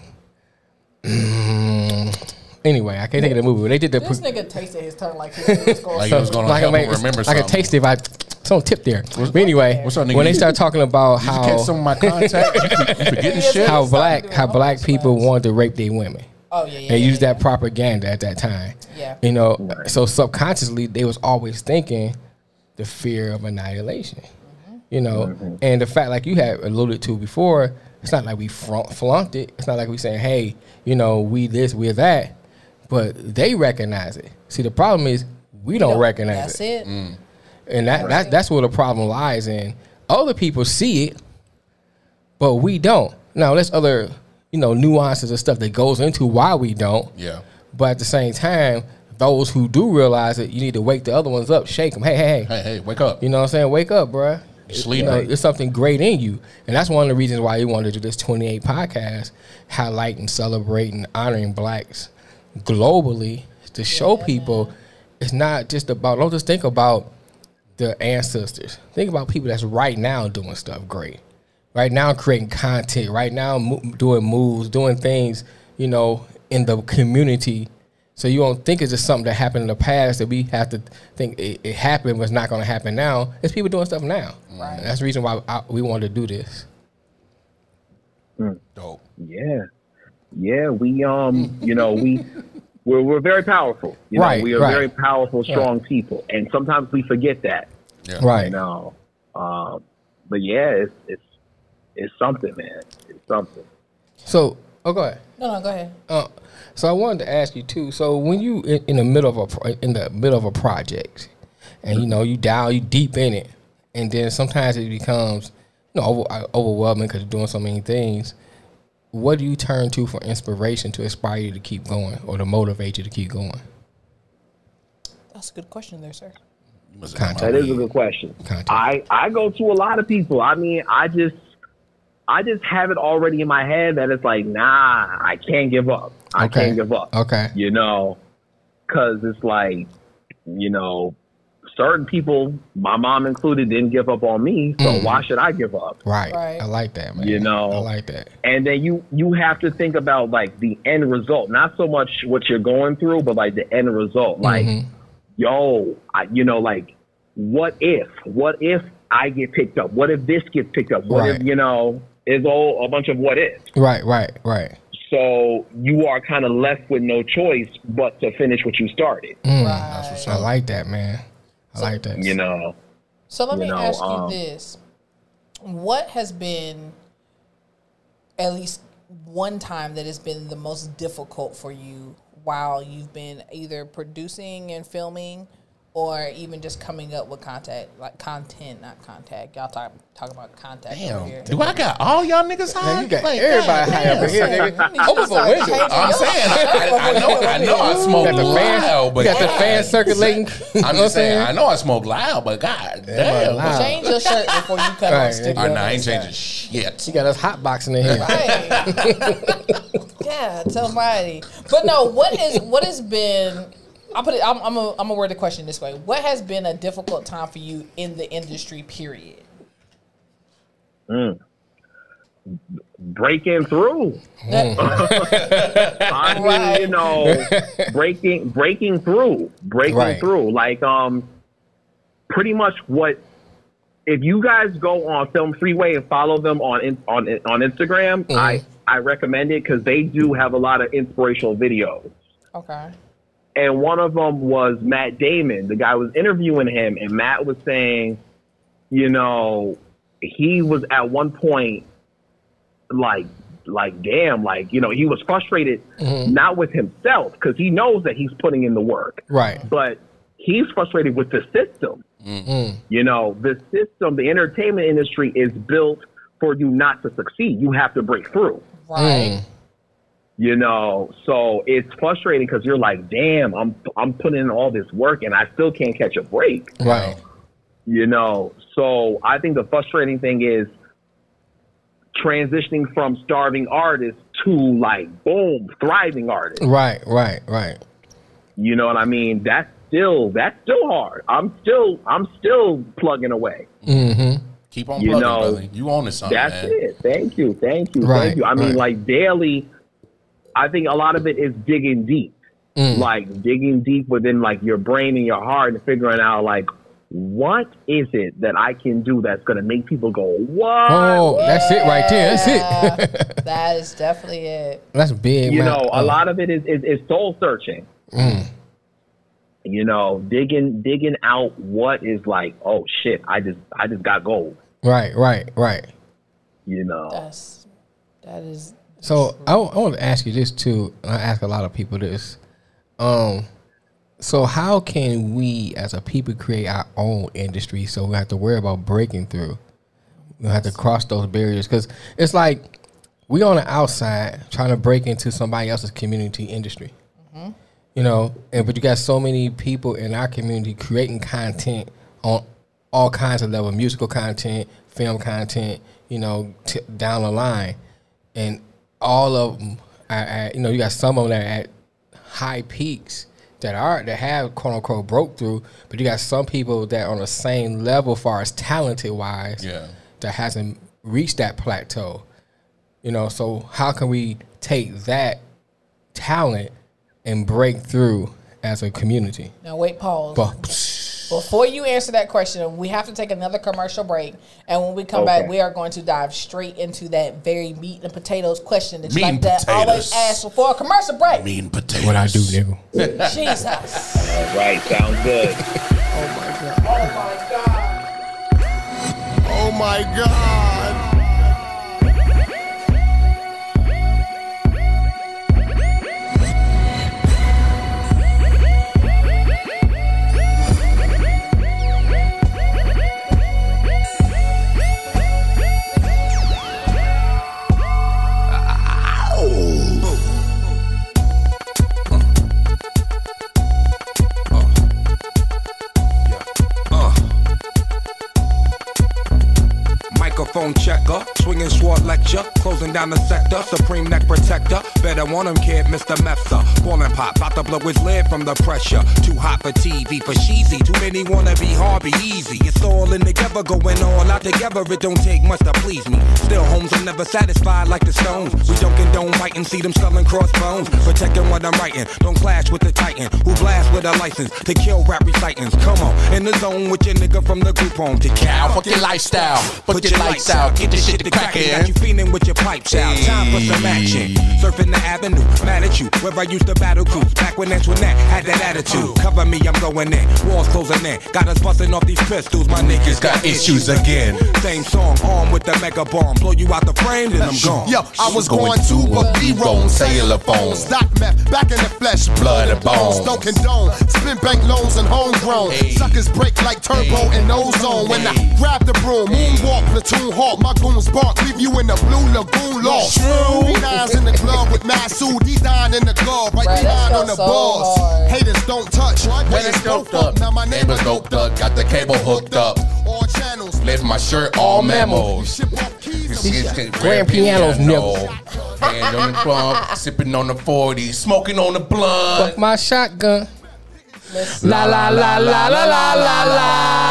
Anyway, I can't think of the movie. But they did the This nigga tasted his tongue like he was going to help him remember something. I could taste it if I some tip there. But anyway, what's up, nigga? When they start talking about you how catch some of my contact, you forgetting shit. How black people wanted to rape their women. Oh yeah. They used that propaganda at that time. Yeah. You know, so subconsciously they was always thinking the fear of annihilation. You know, and the fact, like you had alluded to before, it's not like we flaunt it. It's not like we saying, hey, you know, we this, we're that. But they recognize it. See, the problem is we don't recognize it. That's it. And that's where the problem lies in. Other people see it, but we don't. Now, there's other, you know, nuances and stuff that goes into why we don't. Yeah. But at the same time, those who do realize it, you need to wake the other ones up, shake them. Hey, wake up. You know what I'm saying? Wake up, bruh. Sleep. You know, there's something great in you. And that's one of the reasons why we wanted to do this 28 podcast, highlighting, celebrating, honoring blacks globally, to show people it's not just about, don't just think about the ancestors. Think about people that's right now doing stuff great. Right now creating content. Right now doing moves, doing things, you know, in the community. So you don't think it's just something that happened in the past that we have to think it happened, but it's not going to happen now. It's people doing stuff now. Right. And that's the reason why we wanted to do this. Dope. Yeah. yeah, we you know, we're very powerful. You know, we are very powerful, strong people, and sometimes we forget that. Yeah. Right. You know, but yeah, it's something, man. It's something. So, go ahead. No, go ahead. So I wanted to ask you too. So when you in the middle of a project, and you know you deep in it, and then sometimes it becomes overwhelming because you're doing so many things. What do you turn to for inspiration to inspire you to keep going or to motivate you to keep going? That's a good question there, sir. That is a good question. I go to a lot of people. I mean, I just have it already in my head that it's like, nah, I can't give up. I can't give up. Okay. You know, because it's like, you know, certain people, my mom included, didn't give up on me. So why should I give up? Right. I like that, man. You know, I like that. And then you have to think about like the end result, not so much what you're going through, but like the end result. Like, you know, like, what if I get picked up? What if this gets picked up? What if, you know, it's all a bunch of what ifs. Right. So you are kind of left with no choice but to finish what you started. That's what's up. I like that, man. I like that. You know. So let me ask you this. What has been at least one time that has been the most difficult for you while you've been either producing and filming or even just coming up with content, not contact. Y'all talk about contact over here. Do I got all y'all niggas high? You got everybody high up here, nigga. Open for window. I'm saying, I know I smoke loud, but you got the fan circulating. I'm just saying, I know I smoke loud, but god damn. Change your shirt before you come in the studio. I ain't changing shit. You got us hot boxing in here. Right. Yeah, tell somebody. But no, what has been... I'm gonna word the question this way. What has been a difficult time for you in the industry, period? Breaking through. I mean, you know, breaking through. Like, pretty much what, if you guys go on Film Freeway and follow them on Instagram, I recommend it because they do have a lot of inspirational videos. Okay. And one of them was Matt Damon. The guy was interviewing him, and Matt was saying, you know, he was at one point like damn, like, you know, he was frustrated, not with himself, because he knows that he's putting in the work. Right. But he's frustrated with the system. You know, the system, the entertainment industry is built for you not to succeed. You have to break through. Right. You know, so it's frustrating because you're like, damn, I'm putting in all this work and I still can't catch a break. Right. You know, so I think the frustrating thing is transitioning from starving artist to like, boom, thriving artist. Right. You know what I mean? That's still hard. I'm still plugging away. Keep on plugging, brother. You own this something, That's man. it. Thank you. Right, I mean, like daily, I think a lot of it is digging deep, like digging deep within like your brain and your heart and figuring out like, what is it that I can do that's going to make people go, what? Oh, that's it right there. That's it. That is definitely it. That's big, You man. know, a lot of it is soul searching. You know, digging out what is like, oh shit, I just got gold. Right. You know. That is. So I want to ask you this too. And I ask a lot of people this. So how can we as a people create our own industry so we don't have to worry about breaking through? We don't have to cross those barriers because it's like we on the outside trying to break into somebody else's community industry. You know, but you got so many people in our community creating content on all kinds of levels, musical content, film content, you know, down the line. And all of them are you know, you got some of them that are at high peaks that have quote unquote broke through, but you got some people that are on the same level far as talented wise that hasn't reached that plateau. You know, so how can we take that talent and break through as a community? Now wait, pause. Before you answer that question, we have to take another commercial break. And when we come back, we are going to dive straight into that very meat and potatoes question that you like to always ask before a commercial break. Meat and potatoes. What I do, nigga. Jesus. All right, sounds good. Oh my God. Oh my God. Microphone checker, swinging sword lecture, closing down the sector, supreme neck protector. Better want him, kid, Mr. Mepsa. Ballin' pop, about to blow his lid from the pressure. Too hot for TV, for cheesy. Too many wanna be hard, be easy. It's all in together, going all out together. It don't take much to please me. Still, homes are never satisfied like the Stones. We don't condone biting, see them selling crossbones. Protecting what I'm writing, don't clash with the Titan who blast with a license to kill rap recitants. Come on, in the zone with your nigga from the group home to cow. Fuck your lifestyle, put your lights out, get this shit to crackin'. Got you feeling with your pipes out. Time for some action. Surfing the avenue, mad at you. Where I used to battle cruise. Back when Antoinette had that attitude. Cover me, I'm going in. Walls closing in. Got us busting off these pistols. My niggas got issues again. Same song, armed with the mega bomb. Blow you out the frame, then I'm gone. Yo, I was going to, but B-roll, cellular phone. Stock meth, back in the flesh, blood and bones. Don't condone, spin bank loans and homegrown. Suckers break like turbo and ozone. When I grab the broom, moonwalk, platoon hawk, my goons bark, leave you in the blue lagoon lost. B9's in the glove with Masood, D9 in the glove, right behind on the balls. Haters don't touch, when it's doped up. Now my neighbors doped up, got the cable hooked up. All channels, lift my shirt, all memos. Grand pianos, nigga. Hand on the bump, sipping on the 40, smoking on the blunt. Fuck my shotgun. La la la la la la la la.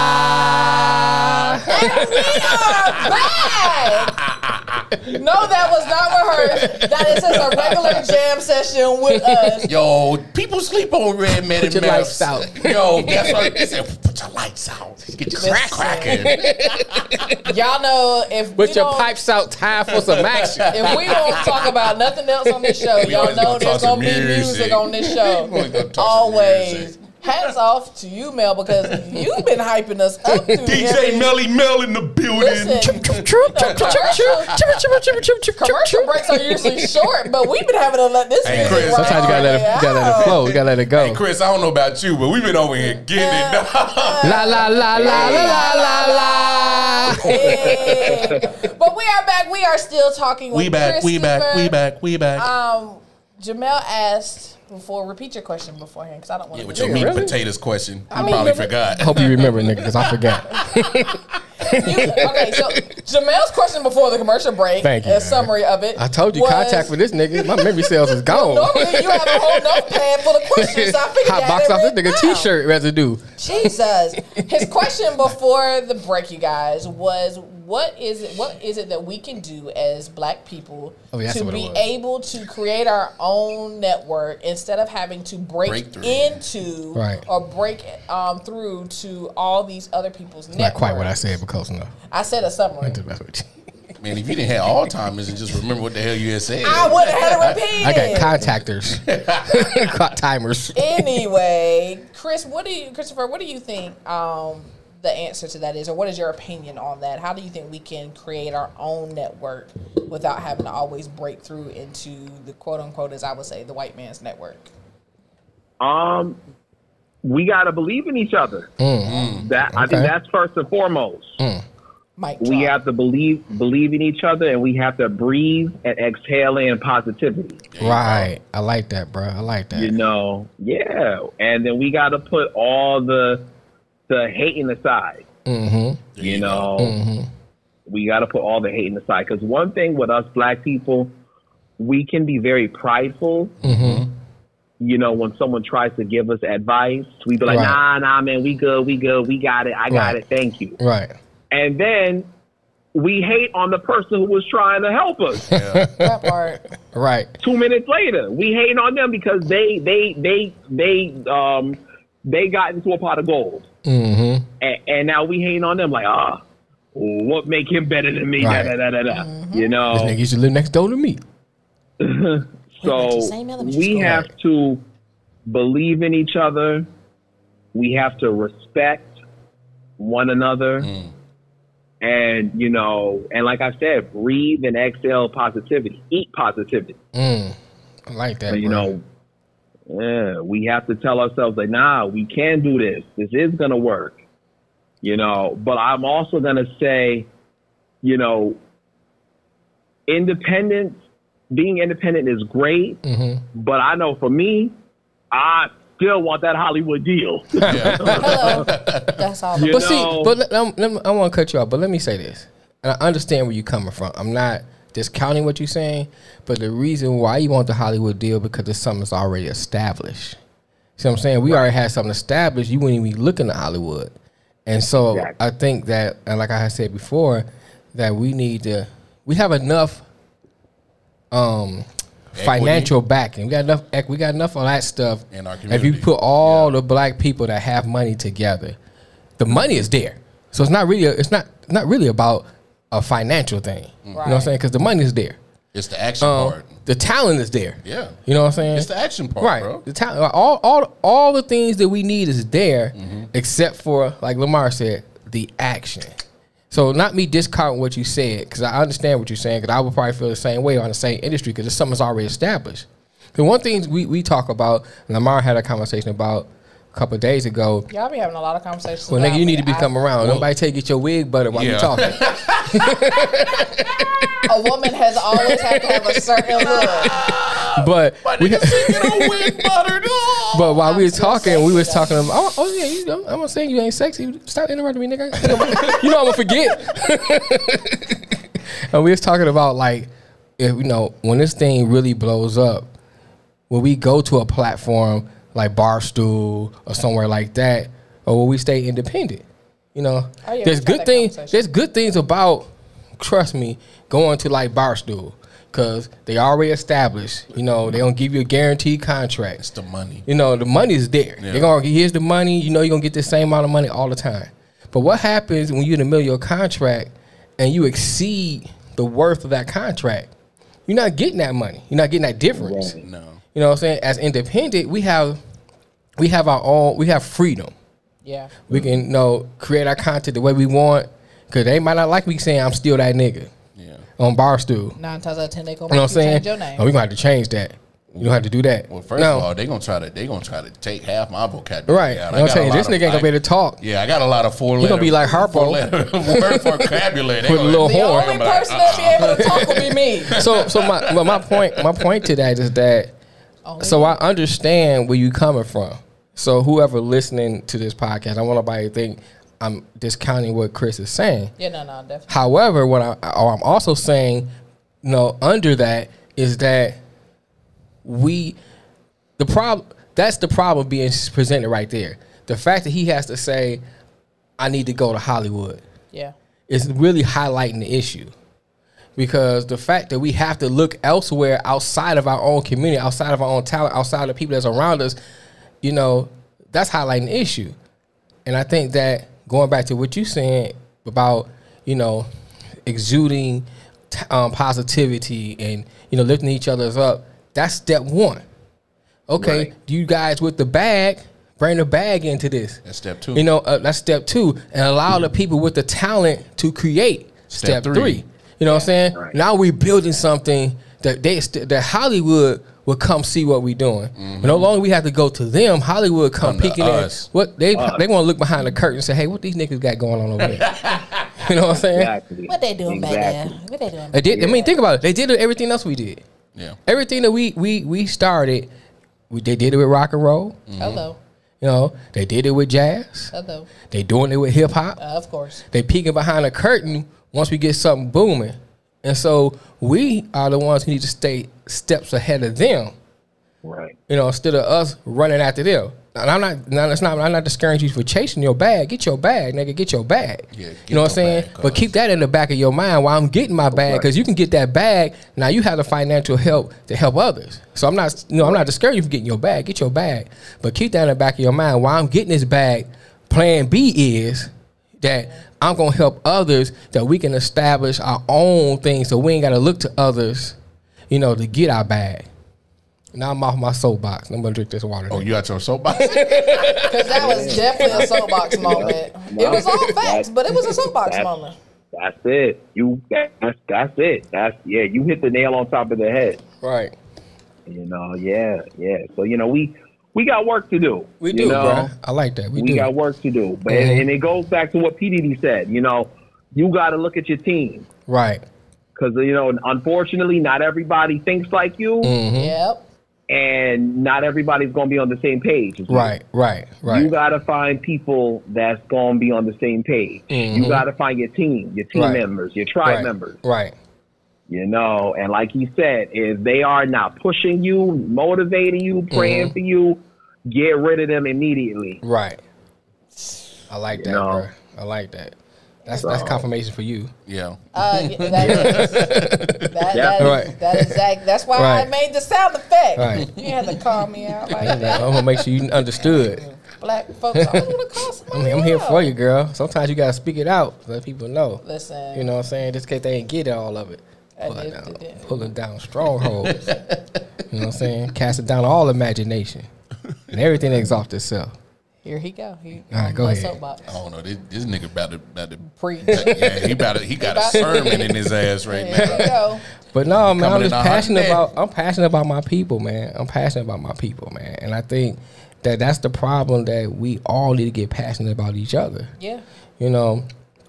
And we are back. No, that was not rehearsed. That is just a regular jam session with us. Yo, people sleep on Red Men and Put your lights out. Yo, that's what they said. Put your lights out. Get your crack cracking. Y'all know if Put we your don't, pipes out, time for some action. if we don't talk about nothing else on this show, y'all know there's gonna be music on this show. Always. Hats off to you, Mel, because you've been hyping us up. DJ Melly Mel in the building. Listen, commercial breaks are usually short, but we've been having to let this Hey, music Chris, ride Sometimes you gotta let it flow. You gotta let it go. Hey, Chris, I don't know about you, but we've been over here getting it. La la la la la la la. But we are back. We are still talking with We back. Jamel asked before. Repeat your question beforehand, because I don't want to. With your meat and potatoes question, you probably forgot. I hope you remember, nigga, because I forgot. Okay, so Jamel's question before the commercial break, Thank you, a man. summary of it. I told you, was, contact with this nigga. My memory cells is gone. Normally, you have a whole notepad full of questions. So I figured Hot box off this nigga T-shirt residue. Jesus. His question before the break, you guys, was what is it that we can do as black people to be able to create our own network instead of having to break into or break through to all these other people's networks? Not quite what I said, but close enough. I said a summary. Man, if you didn't have Alzheimer's and just remember what the hell you had said, I would have had it repeated. I got contactors, timers. Anyway, Christopher, what do you think the answer to that is, or what is your opinion on that? How do you think we can create our own network without having to always break through into the quote unquote, as I would say, the white man's network? We gotta believe in each other. I think that's first and foremost. We have to believe in each other, and we have to breathe and exhale in positivity. Right. I like that, bro. I like that. You know, yeah. And then we got to put all the hating aside. You know, we got to put all the hating aside. Because one thing with us black people, we can be very prideful. You know, when someone tries to give us advice, we be like, nah, man, we good, we got it, I got it, thank you. Right. And then we hate on the person who was trying to help us. That part. Right. 2 minutes later, we hate on them because they they got into a pot of gold. Mm-hmm. And now we hating on them like, what make him better than me? Right. You know, This nigga used to live next door to me. So we have to believe in each other. We have to respect one another. And, you know, and like I said, breathe and exhale positivity. Eat positivity. I like that, you know, we have to tell ourselves like, nah, we can do this. This is going to work. You know, but I'm also going to say, you know, being independent is great. But I know for me, I still want that Hollywood deal. Hello. That's all. But see, but I want to cut you off, but let me say this. And I understand where you're coming from. I'm not discounting what you're saying, but the reason why you want the Hollywood deal because it's something that's already established. See what I'm saying? We already had something established. You wouldn't even be looking at Hollywood. And so I think that, and like I said before, that we have enough financial backing. We got enough of that stuff. In our community. If you put all the black people that have money together, the money is there. So it's not really about a financial thing. You know what I'm saying? Because the money is there. It's the action part. The talent is there. Yeah. You know what I'm saying? It's the action part, right. bro. The talent, all the things that we need is there, except for, like Lamar said, the action. So not me discounting what you said, because I understand what you're saying, because I would probably feel the same way on the same industry, because it's something that's already established. Because one thing we talk about, and Lamar had a conversation about a couple of days ago. Y'all be having a lot of conversations. Well, nigga, you need to be coming around. Nobody take get your wig buttered while you talking. A woman has always had to have a certain look. But but while we were talking, we was talking about, I'm not saying you ain't sexy. Stop interrupting me, nigga. You know I'm gonna forget. And we was talking about, like, if, you know, when this thing really blows up, when we go to a platform like Barstool or somewhere like that, or will we stay independent? You know, there's good things. There's good things about, trust me, going to like Barstool, because they already established. You know, they don't give you a guaranteed contract. It's the money. You know, the money is there. They're gonna, here's the money. You know, you're gonna get the same amount of money all the time. But what happens when you're in the middle of your contract and you exceed the worth of that contract? You're not getting that money. You're not getting that difference. No. You know what I'm saying? As independent, we have our own. We have freedom. Yeah. We can, you know, create our content the way we want, because they might not like me saying I'm still that nigga. Yeah. On Barstool. 9 times out of 10 they gonna you know make what I'm you saying? change your name. Oh, we gonna have to change that. You don't have to do that. Well, first of all, they gonna try to take half my vocabulary. Right. Out. I'm saying this nigga ain't gonna be able to talk. Yeah, I got a lot of four-letter. He gonna be like Harpo word vocabulary. With a little horn. The only person that be able to talk will be me. So my point to that is that. So I understand where you coming from. So whoever listening to this podcast, I want nobody to think I'm discounting what Chris is saying. Yeah, no, definitely. However, what I'm also saying, you know, under that is that that's the problem being presented right there. The fact that he has to say, I need to go to Hollywood. Yeah. Is really highlighting the issue. Because the fact that we have to look elsewhere outside of our own community, outside of our own talent, outside of the people that's around us, you know, that's highlighting the issue. And I think that going back to what you're saying about, you know, exuding positivity and, you know, lifting each other's up, that's step one. Okay, right. You guys with the bag, bring the bag into this. That's step two. You know, that's step two. And allow the people with the talent to create. Step three. You know what I'm saying? Right. Now we're building something that Hollywood will come see what we're doing. But no longer we have to go to them. Hollywood come peeking in. What they want to look behind the curtain and say, hey, what these niggas got going on over there? You know what I'm saying? Exactly. What they doing back there? What they doing? They did. I mean, think about it. They did everything else we did. Yeah. Everything that we started, they did it with rock and roll. Hello. You know, they did it with jazz. Hello. They doing it with hip hop. Of course. They peeking behind the curtain once we get something booming. And so we are the ones who need to stay steps ahead of them Right. You know, instead of us running after them. And I'm not discouraging you for chasing your bag. Get your bag, nigga. Get your bag. Yeah, you know what I'm saying? But keep that in the back of your mind while I'm getting my bag, because you can get that bag. Now you have the financial help to help others. So I'm not, I'm not discouraging you from getting your bag. Get your bag, but keep that in the back of your mind while I'm getting this bag. Plan B is that I'm gonna help others, that we can establish our own thing, so we ain't gotta look to others, you know, to get our bag. Now I'm off my soapbox. I'm gonna drink this water. Oh, you got your soapbox? Because that was definitely a soapbox moment. It was all facts, but it was a soapbox moment. That's it. That's it. You hit the nail on top of the head. Right. You know, yeah. So, you know, we got work to do. We do, bro. I like that. We do. got work to do. But and it goes back to what PDD said. You know, you got to look at your team. Right. Because, you know, unfortunately, not everybody thinks like you. Mm-hmm. Yep. And not everybody's going to be on the same page. Right. You got to find people that's going to be on the same page. Mm-hmm. You got to find your team members, your tribe members. Right. You know, and like he said, if they are not pushing you, motivating you, praying for you, get rid of them immediately. Right. I like that, bro. I like that. That's confirmation for you. Yeah. That is exact. That's why I made the sound effect. Right. You had to call me out like I'm that. gonna make sure you understood. Black folks, I don't want to call somebody I'm here out. for you, girl. Sometimes you gotta speak it out, let people know. Listen. You know what I'm saying? Just in case they ain't get all of it. Pulling down strongholds. You know what I'm saying? Casting down all imagination. And everything exalts itself. Here he go. All right, go ahead. Soapbox. I don't know. This nigga about to preach. Yeah, he got a sermon in his ass right now. Here we go. But no, man, I'm Coming just in passionate 100. about. I'm passionate about my people, man. I'm passionate about my people, man. And I think that's the problem, that we all need to get passionate about each other. Yeah. You know,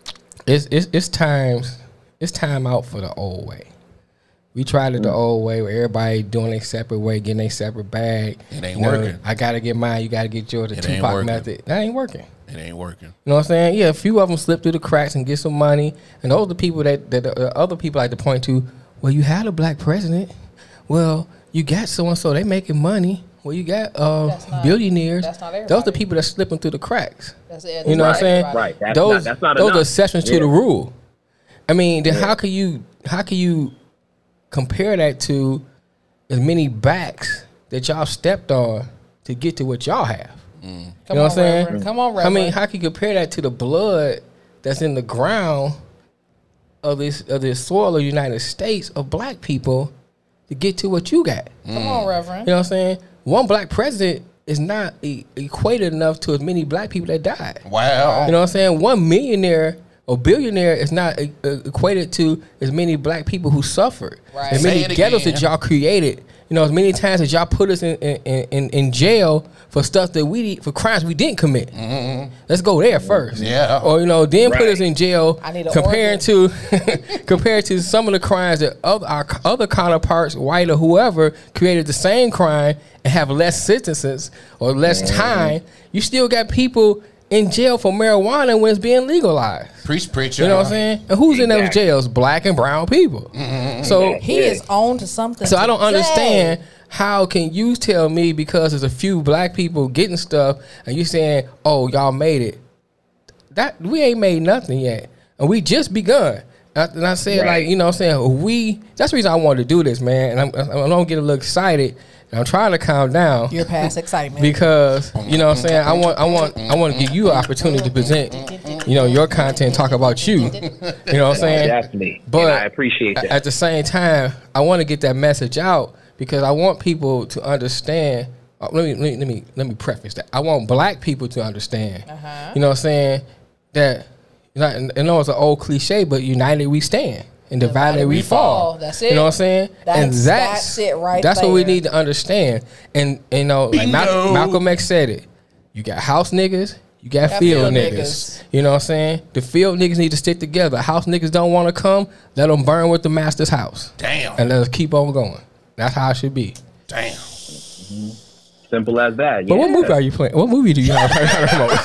it's time out for the old way. We tried it the old way, where everybody doing a separate way, getting a separate bag. It ain't working. I gotta get mine. You gotta get yours. The Tupac method. That ain't working. It ain't working. You know what I'm saying? Yeah, a few of them slip through the cracks and get some money, and those are the people that the other people like to point to. Well, you had a black president. Well, you got so and so, they making money. Well, you got billionaires. That's not everybody. Those are the people that's slipping through the cracks. That's it. You know what I'm saying? Right. Those that's not are enough. exceptions to the rule. I mean, then how can you compare that to as many backs that y'all stepped on to get to what y'all have? You know what I'm saying? Reverend. Come on, Reverend. I mean, how can you compare that to the blood that's in the ground of this soil of the United States of black people to get to what you got? Come on, Reverend. You know what I'm saying? One black president is not equated enough to as many black people that died. Wow. You know what I'm saying? 1 millionaire or billionaire is not equated to as many black people who suffered. Right. As Say many it ghettos again. that y'all created. You know, as many times as y'all put us in jail for stuff that for crimes we didn't commit. Let's go there first. Yeah. Or then put us in jail I need an compared to some of the crimes that our other counterparts, white or whoever, created the same crime and have less sentences or less time. You still got people in jail for marijuana when it's being legalized. Preach. You know what I'm saying? And who's in those jails? Black and brown people. So He is on to something. I don't today. understand how can you tell me because there's a few black people getting stuff and you saying, oh, y'all made it. That we ain't made nothing yet. And we just begun. And I said, like, you know what I'm saying? That's the reason I wanted to do this, man. And I don't get a little excited. And I'm trying to calm down. You're past excitement. Because, you know what I'm saying, I want to give you an opportunity to present, your content, talk about you. You know what I'm saying? Definitely. But and I appreciate that. At the same time, I want to get that message out because I want people to understand. Let me preface that. I want black people to understand. You know what I'm saying? That I know it's an old cliche, but united we stand. And divided we fall. That's it. You know what I'm saying? That's it right That's there. what we need to understand. And like Malcolm X said it. You got house niggas, you got field niggas. You know what I'm saying? The field niggas need to stick together. House niggas don't want to come, let them burn with the master's house. Damn. And let us keep on going. That's how it should be. Damn. Simple as that. But what movie are you playing? What movie do you have remote?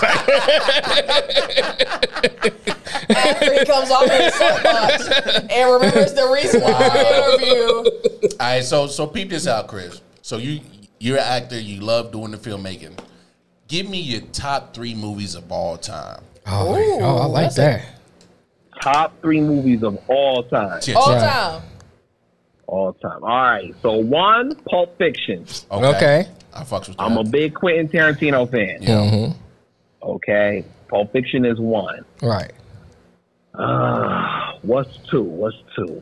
After he comes off his soapbox and remembers the reason why I interview. All right, so peep this out, Chris. So You're an actor. You love doing the filmmaking. Give me your top 3 movies of all time. I like that. Top 3 movies of all time. All time. All time. All right. So 1, Pulp Fiction. Okay. I fucks with that. I'm a big Quentin Tarantino fan. Yeah. Okay. Pulp Fiction is 1. Right. What's 2? What's 2?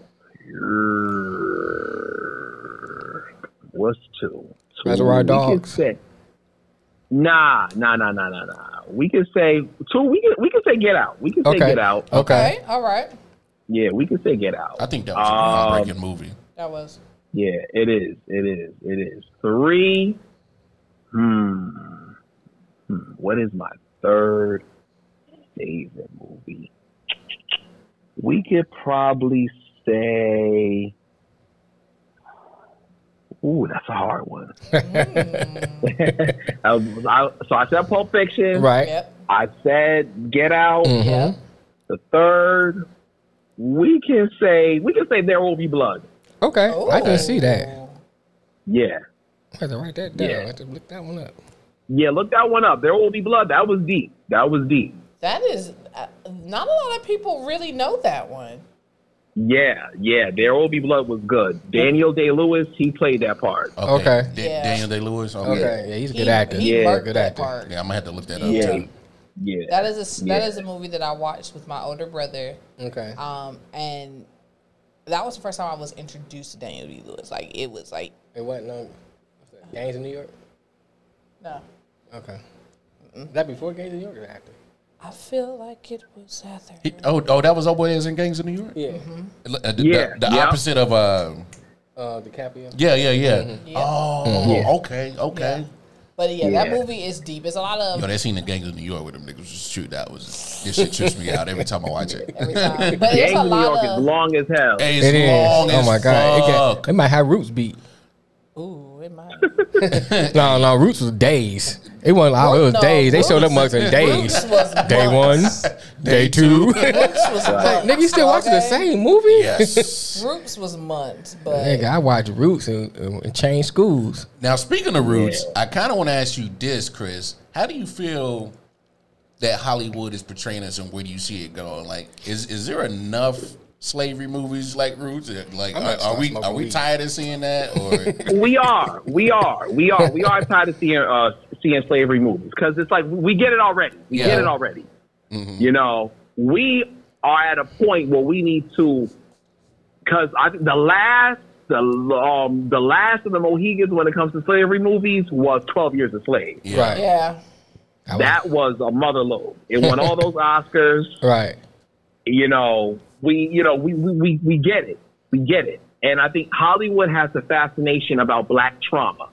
What's 2? Reservoir Dogs. Nah. We can say 2. We can say Get Out. We can say Get Out. Okay. All right. Yeah, we can say Get Out. I think that was a groundbreaking movie. That was. Yeah, it is. 3. What is my 3rd favorite movie? We could probably say. Ooh, that's a hard one. So I said Pulp Fiction. Right. Yep. I said Get Out. Yeah. The 3rd, we can say There Will Be Blood. Okay. I can see that. Yeah. I have to write that down. Yeah. I have to look that one up. Yeah, look that one up. There Will Be Blood. That was deep. That is not a lot of people really know that one. Yeah. There Will Be Blood was good. Daniel Day-Lewis, he played that part. Okay. Daniel Day-Lewis. Okay. Yeah, he's a good actor. He Yeah, worked good that actor. part. Yeah, I'm gonna have to look that up Yeah. too. Yeah. That is a movie that I watched with my older brother. Okay. And that was the first time I was introduced to Daniel Day-Lewis. Like it was like It wasn't no Gangs in New York. no. Okay. That before Gangs in New York or after? I feel like it was after. That was Oboys and Gangs in New York. Yeah. The opposite of DiCaprio. Yeah. Yeah. Oh, okay. Yeah. But that movie is deep. It's a lot of. Yo, that scene in Gangs of New York with them niggas just shoot. This shit trips me out every time I watch it. Every time. But it's Gangs a of New lot York of. is long as hell. Hey, It is. Oh my god. It might have Roots beat. Ooh, it might. No, Roots was days. It wasn't like it was days. They showed up much in days. Roots was Day months. 1, day 2. Roots was Like, months. nigga, you still watching the same movie? Yes. Roots was months, but Nigga, I watch Roots and change schools. Now, speaking of Roots, I kind of want to ask you this, Chris. How do you feel that Hollywood is portraying us, and where do you see it going? Like, is there enough slavery movies like Roots? Like, are we tired of seeing that? Or We are tired of seeing slavery movies because it's like we get it already. Mm-hmm. You know, we are at a point where we need to, because I think the last of the Mohegans when it comes to slavery movies was 12 Years a Slave. Right. yeah. That was a mother lode. It won all those Oscars. Right. You know, we get it. We get it. And I think Hollywood has a fascination about black trauma.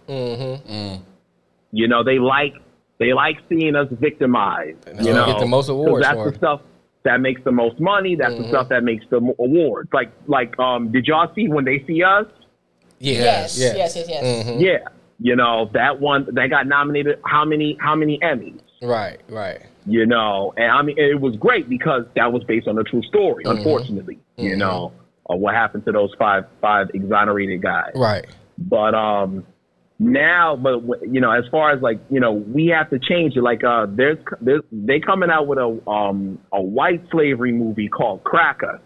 You know, they like seeing us victimized. You know, get the most awards. that's the stuff that makes the most money. That's the stuff that makes the awards. Like, did y'all see When They See Us? Yes. Yeah. You know, that one that got nominated. How many Emmys? Right. You know, and I mean, it was great because that was based on a true story. Unfortunately, you know, what happened to those five exonerated guys. Right. But now, you know, as far as like, you know, we have to change it. Like, they coming out with a white slavery movie called Cracker,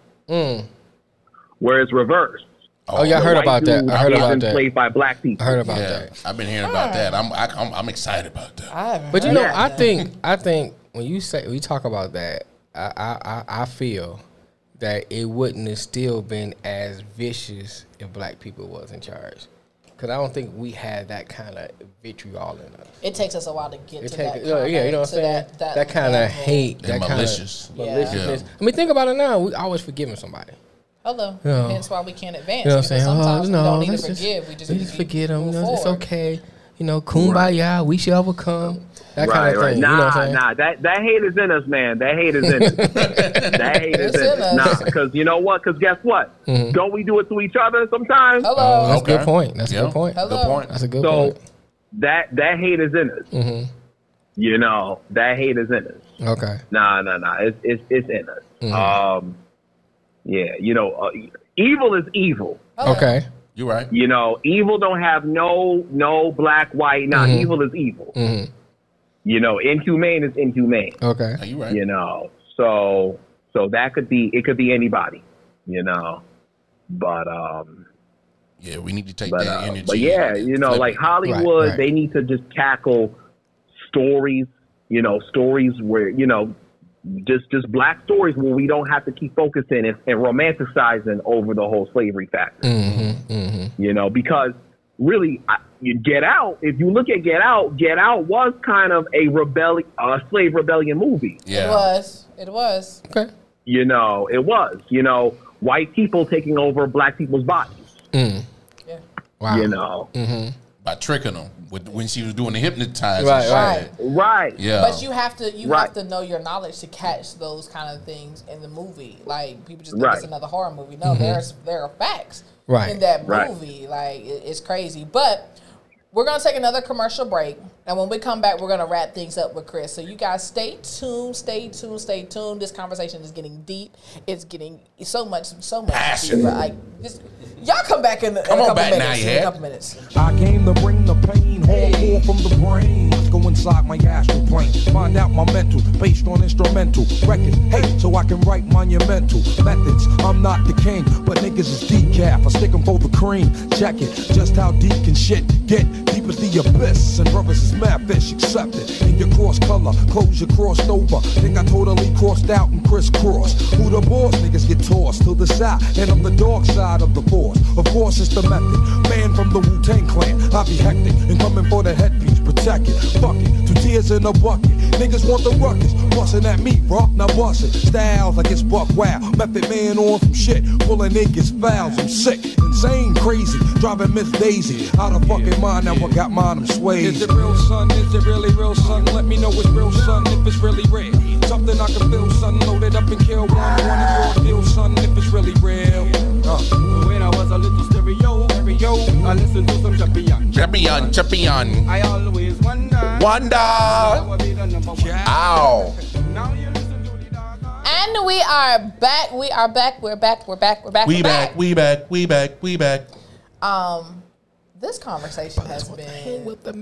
where it's reversed. Oh yeah, I heard about that. I heard about that. Enslaved by black people. I heard about that. I've been hearing about that. I'm excited about that. But you know, I think when you talk about that, I feel that it wouldn't have still been as vicious if black people was in charge. Because I don't think we had that kind of vitriol in us. It takes us a while to get to that. You know what I'm saying? That kind of hate, that kind of maliciousness. I mean, think about it now. We always forgiving somebody. Hello. You know, Hence why we can't advance. You know what I'm saying? Sometimes we don't need to let's forgive. We just forget them. move You know, it's forward. okay. You know, kumbaya. We shall overcome. That kind of thing. Nah, you know what I'm saying? nah. That hate is in us, man. That hate is in us. That hate is in us. Nah, because you know what? Because guess what? Don't we do it to each other sometimes? Hello. That's a good point. That's a good point. Hello. Good point. That's a good point. So that hate is in us. You know, that hate is in us. Okay. Nah. It's in us. Yeah, you know, evil is evil. Okay. You're right. You know, evil don't have no black, white. Nah, evil is evil. You know, inhumane is inhumane. Okay. You're right. You know, so that could be anybody. You know, but yeah, we need to take that energy. But yeah, you know, like Hollywood, they need to just tackle stories. You know, stories where, you know, just black stories where we don't have to keep focusing and romanticizing over the whole slavery factor. You know, because really, you Get Out. If you look at Get Out was kind of a slave rebellion movie. Yeah, it was. Okay. You know, it was. You know, white people taking over black people's bodies. Yeah. Wow. You know, by tricking them when she was doing the hypnotizing. Right. Yeah. But you have to know your knowledge to catch those kind of things in the movie. Like, people just think it's another horror movie. No, there are facts in that movie. Like, it's crazy. But we're gonna take another commercial break, and when we come back, we're gonna wrap things up with Chris. So you guys stay tuned. This conversation is getting deep. It's getting so much passion. deeper. Like, y'all come back in a couple minutes. I came to bring the pain home from the brain. Let's go inside my astral plane. Find out my mental based on instrumental records. Hey, so I can write monumental methods. I'm not the king, but niggas is decaf. I stick 'em for the cream. Check it, just how deep can shit get? Deep as the abyss. And brothers is mad fish, accept it. In your cross color, clothes you crossed over. Think I totally crossed out and crisscrossed. Who the boss? Niggas get tossed to the side. And I'm the dark side of the force. Of course, it's the method. Man from the Wu-Tang clan. I be hectic and coming for the headpiece. Protect it. Fuck it. 2 tears in a bucket. Niggas want the ruckus. Bustin' at me, rock, now bust it. Styles like it's buck wow. Method man on some shit. Pulling niggas fouls. I'm sick. Insane, crazy. Driving Miss Daisy. Out of fucking mind, now I got mine, I'm swayed. Is it real, son? Is it really real, son? Let me know it's real, son, if it's really real. Something I can feel, son. Load it up and kill one. One for deal, son, if it's really real. When I was a little stereo, I listened to some champion. I always wonder. Ow. And we are back. We're back. This conversation has been with the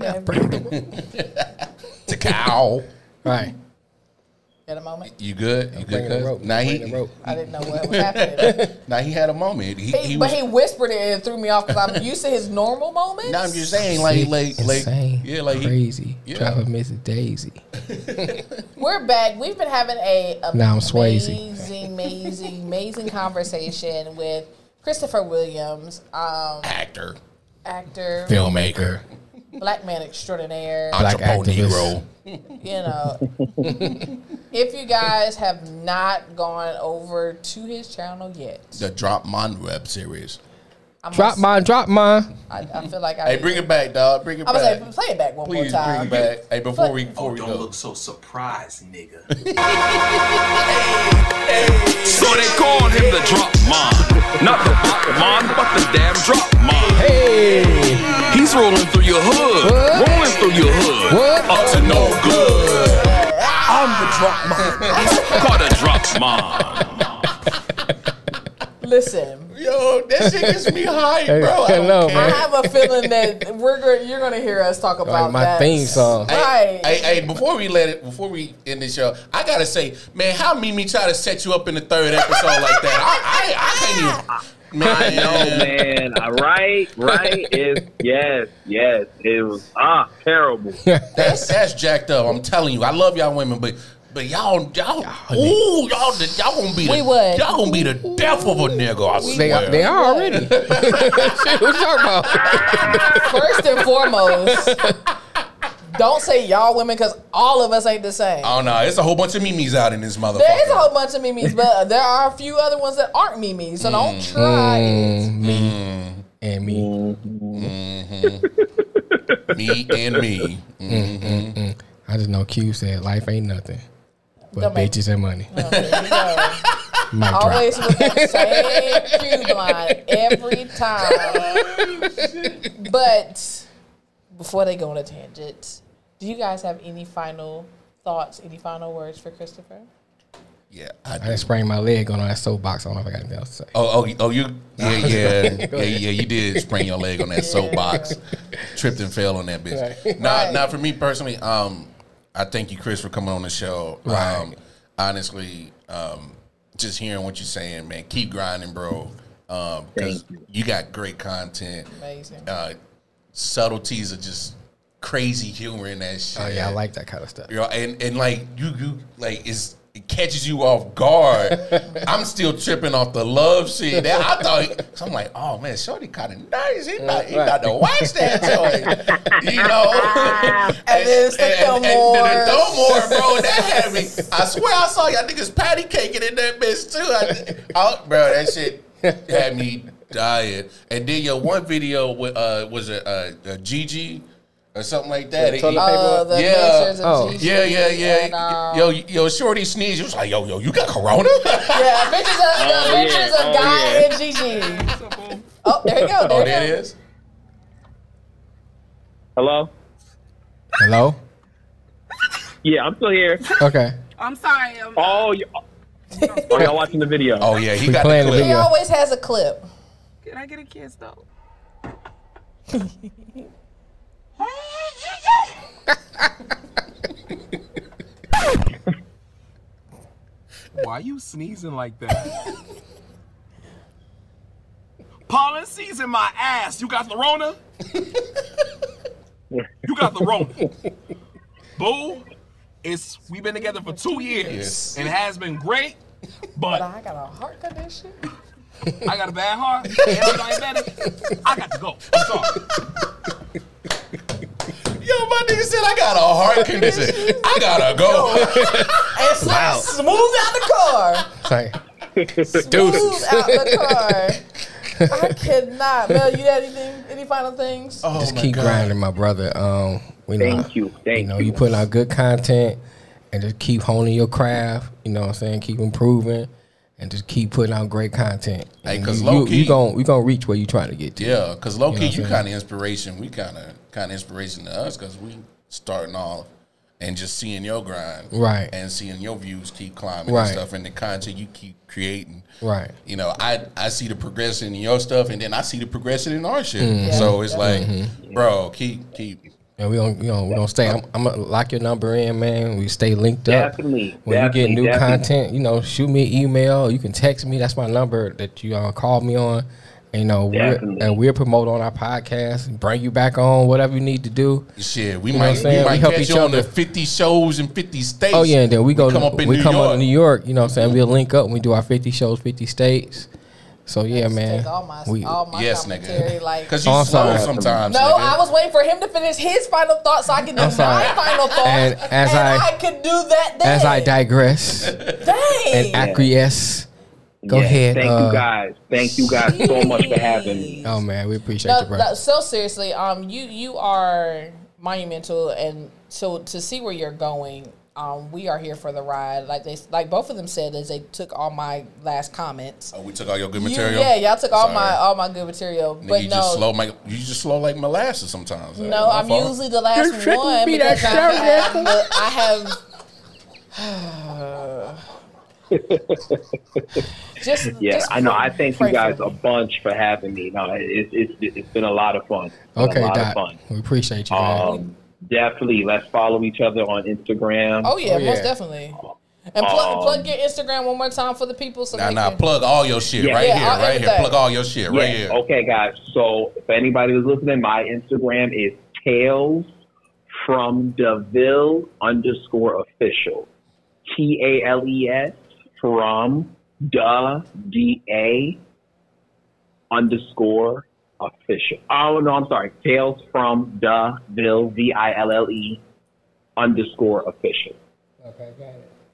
cow. Right. At a moment. You good? You good? Now I didn't know what was happening. Now he had a moment. He whispered it and threw me off because I'm used to his normal moments. No, I'm just saying, like, insane, crazy, driving Mrs. Daisy. We're back. We've been having now I'm Swayze. amazing conversation with Christopher Williams, actor, filmmaker, black man extraordinaire, black Negro. You know, if you guys have not gone over to his channel yet, the Drop Mine web series. Drop mine. I feel like Hey, bring it back, dog. Bring it back. I was like, play it back one more time. Please bring it back. Hey, before we go. Don't look so surprised, nigga. So they call him the Drop Mine. Not the Pop Mine, but the damn Drop Mine. Hey. He's rolling through your hood. What? Rolling through your hood. What? Up to no good. I'm the Drop Mine. Call the Drop Mine. Listen. Yo, that shit gets me hyped, bro. I know, man. I have a feeling that you're gonna hear us talk about my that. theme song. Right. Hey, before we end this show, I gotta say, man, how Mimi try to set you up in the 3rd episode like that? I can't even. Man. I know, man. Right. Yes. It was terrible. That's jacked up. I'm telling you, I love y'all women, but y'all gonna be the death of a nigga. I swear. They are already. Shit, what you talking about? First and foremost, don't say y'all women because all of us ain't the same. Oh no, it's a whole bunch of Mimis out in this motherfucker. There is a whole bunch of Mimis, but there are a few other ones that aren't Mimis. So don't try it. Me and me. Me and me. I just know Q said life ain't nothing but bitches and money. Mic drop. Always with that same cue line every time. But before they go on a tangent, do you guys have any final thoughts, any final words for Christopher? Yeah, I sprained my leg on that soapbox. I don't know if I got anything else to say. Yeah, you did sprain your leg on that soapbox. Tripped and fell on that bitch. Right. Not for me personally. I thank you, Chris, for coming on the show. Right. Honestly, just hearing what you're saying, man, keep grinding, bro. Because you got great content. Amazing. Subtleties of just crazy humor in that shit. Oh yeah, I like that kind of stuff. You know, and like you like it catches you off guard. I'm still tripping off the love shit. I thought, so I'm like, oh man, Shorty kind of nice. He got to watch that joint, you know. And then the Thomore, bro, that had me. I swear I saw y'all niggas patty caking in that bitch too. Bro, that shit had me dying. And then your one video with was it Gigi? Or something like that. The pictures of Gigi. Yeah. And, yo, Shorty sneezed. It was like, yo, you got corona? Yeah, pictures of Guy and Gigi. Oh, there you go. There it is. Hello? Hello? Yeah, I'm still here. Okay. I'm sorry. Oh, y'all watching the video? Oh, yeah, he We got playing the the clip. He always has a clip. Can I get a kiss though? Why you sneezing like that? Pollen season my ass. You got the Rona? You got the Rona. Boo, we've been together for 2 years. And it has been great, but I got a heart condition. I got a bad heart. And I'm diabetic. I got to go. I'm sorry. Yo, my nigga said I got a heart condition. I gotta go. And smooth out the car. Smooth out the car. I cannot. Mel, you got any final things? Just keep grinding, my brother. Thank you. You putting out good content and just keep honing your craft. You know what I'm saying? Keep improving and just keep putting out great content. Hey, because we gonna reach where you trying to get to. Yeah, because low key, you you kind of inspiration. We kind of inspiration to us because we starting off and just seeing your grind, right, and seeing your views keep climbing right, and stuff, and the content you keep creating, right. You know, I see the progression in your stuff, and then I see the progression in our shit. Mm-hmm. So it's like, bro, keep. And we don't stay. I'm gonna lock your number in, man. We stay linked up. Definitely. When you get new content, shoot me an email. You can text me. That's my number that you call me on. And we'll promote on our podcast, bring you back on, whatever you need to do. Shit, we might catch you on the 50 shows in 50 states. Oh yeah, and then we come up in New York. You know what I'm saying? We'll link up and we do our 50 shows, 50 states. So yeah, man. All my commentary, because you slow sometimes. No, nigga. I was waiting for him to finish his final thoughts so I can do my final thoughts, and I could do that. Then. As I digress and acquiesce. Go ahead. Thank you guys so much for having me. Oh man, we appreciate you, bro. So seriously, you are monumental, and so to see where you're going, we are here for the ride. Like both of them said, as they took all my last comments. Oh, we took all your good material. Y'all took all my good material. Nigga, but you just slow like molasses sometimes. No, I'm usually the last one because I have. I know. I thank you guys a bunch for having me. No, it's been a lot of fun. Okay, Doc. We appreciate you, man. Definitely. Let's follow each other on Instagram. Oh yeah, most definitely. And plug your Instagram one more time for the people. So plug all your shit right here. Plug all your shit right here. Okay, guys. So if anybody was listening, my Instagram is Tales from Deville _official. TALES from DA _official. Oh no, I'm sorry. Tales from Deville VILLE _official. Okay, got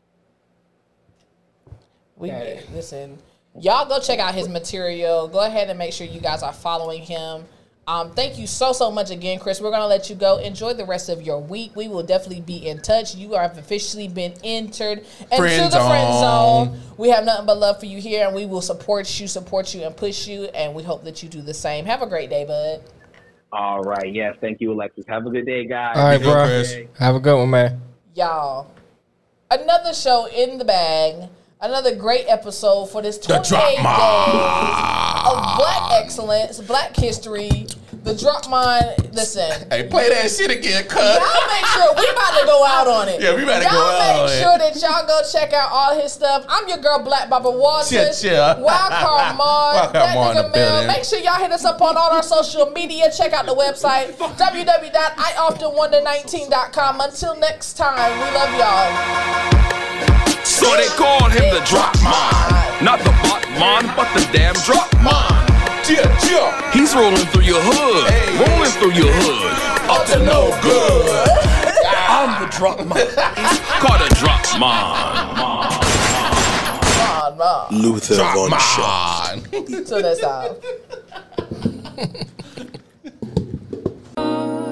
it. Listen, y'all go check out his material. Go ahead and make sure you guys are following him. Thank you so much again, Chris. We're gonna let you go. Enjoy the rest of your week. We will definitely be in touch. You have officially been entered into the friend zone. We have nothing but love for you here, and we will support you, and push you. And we hope that you do the same. Have a great day, bud. All right. Yes. Thank you, Alexis. Have a good day, guys. All right, bro. Have a good one, man. Y'all, another show in the bag. Another great episode for this The 28 Drop days of Black excellence, Black history. The Drop Mine, listen. Hey, play that shit again, cuz. Y'all make sure we about to go out on it. Yeah, we about to go out Y'all on make it. sure that y'all go check out all his stuff. I'm your girl, Black Baba Waters. Yeah. Wildcard Mar. Wildcard That Mar in nigga the Mel. building. Make sure y'all hit us up on all our social media. Check out the website, www.ioftenwonder19.com. Until next time, we love y'all. So they call him the Drop Mine. Not the Bot Mine, but the damn Drop Mine. He's rolling through your hood. Rolling through your hood. Up to no good. I'm the Drop Mine. Called a Drop Mine. Luther Drop Von Mine. So that's all.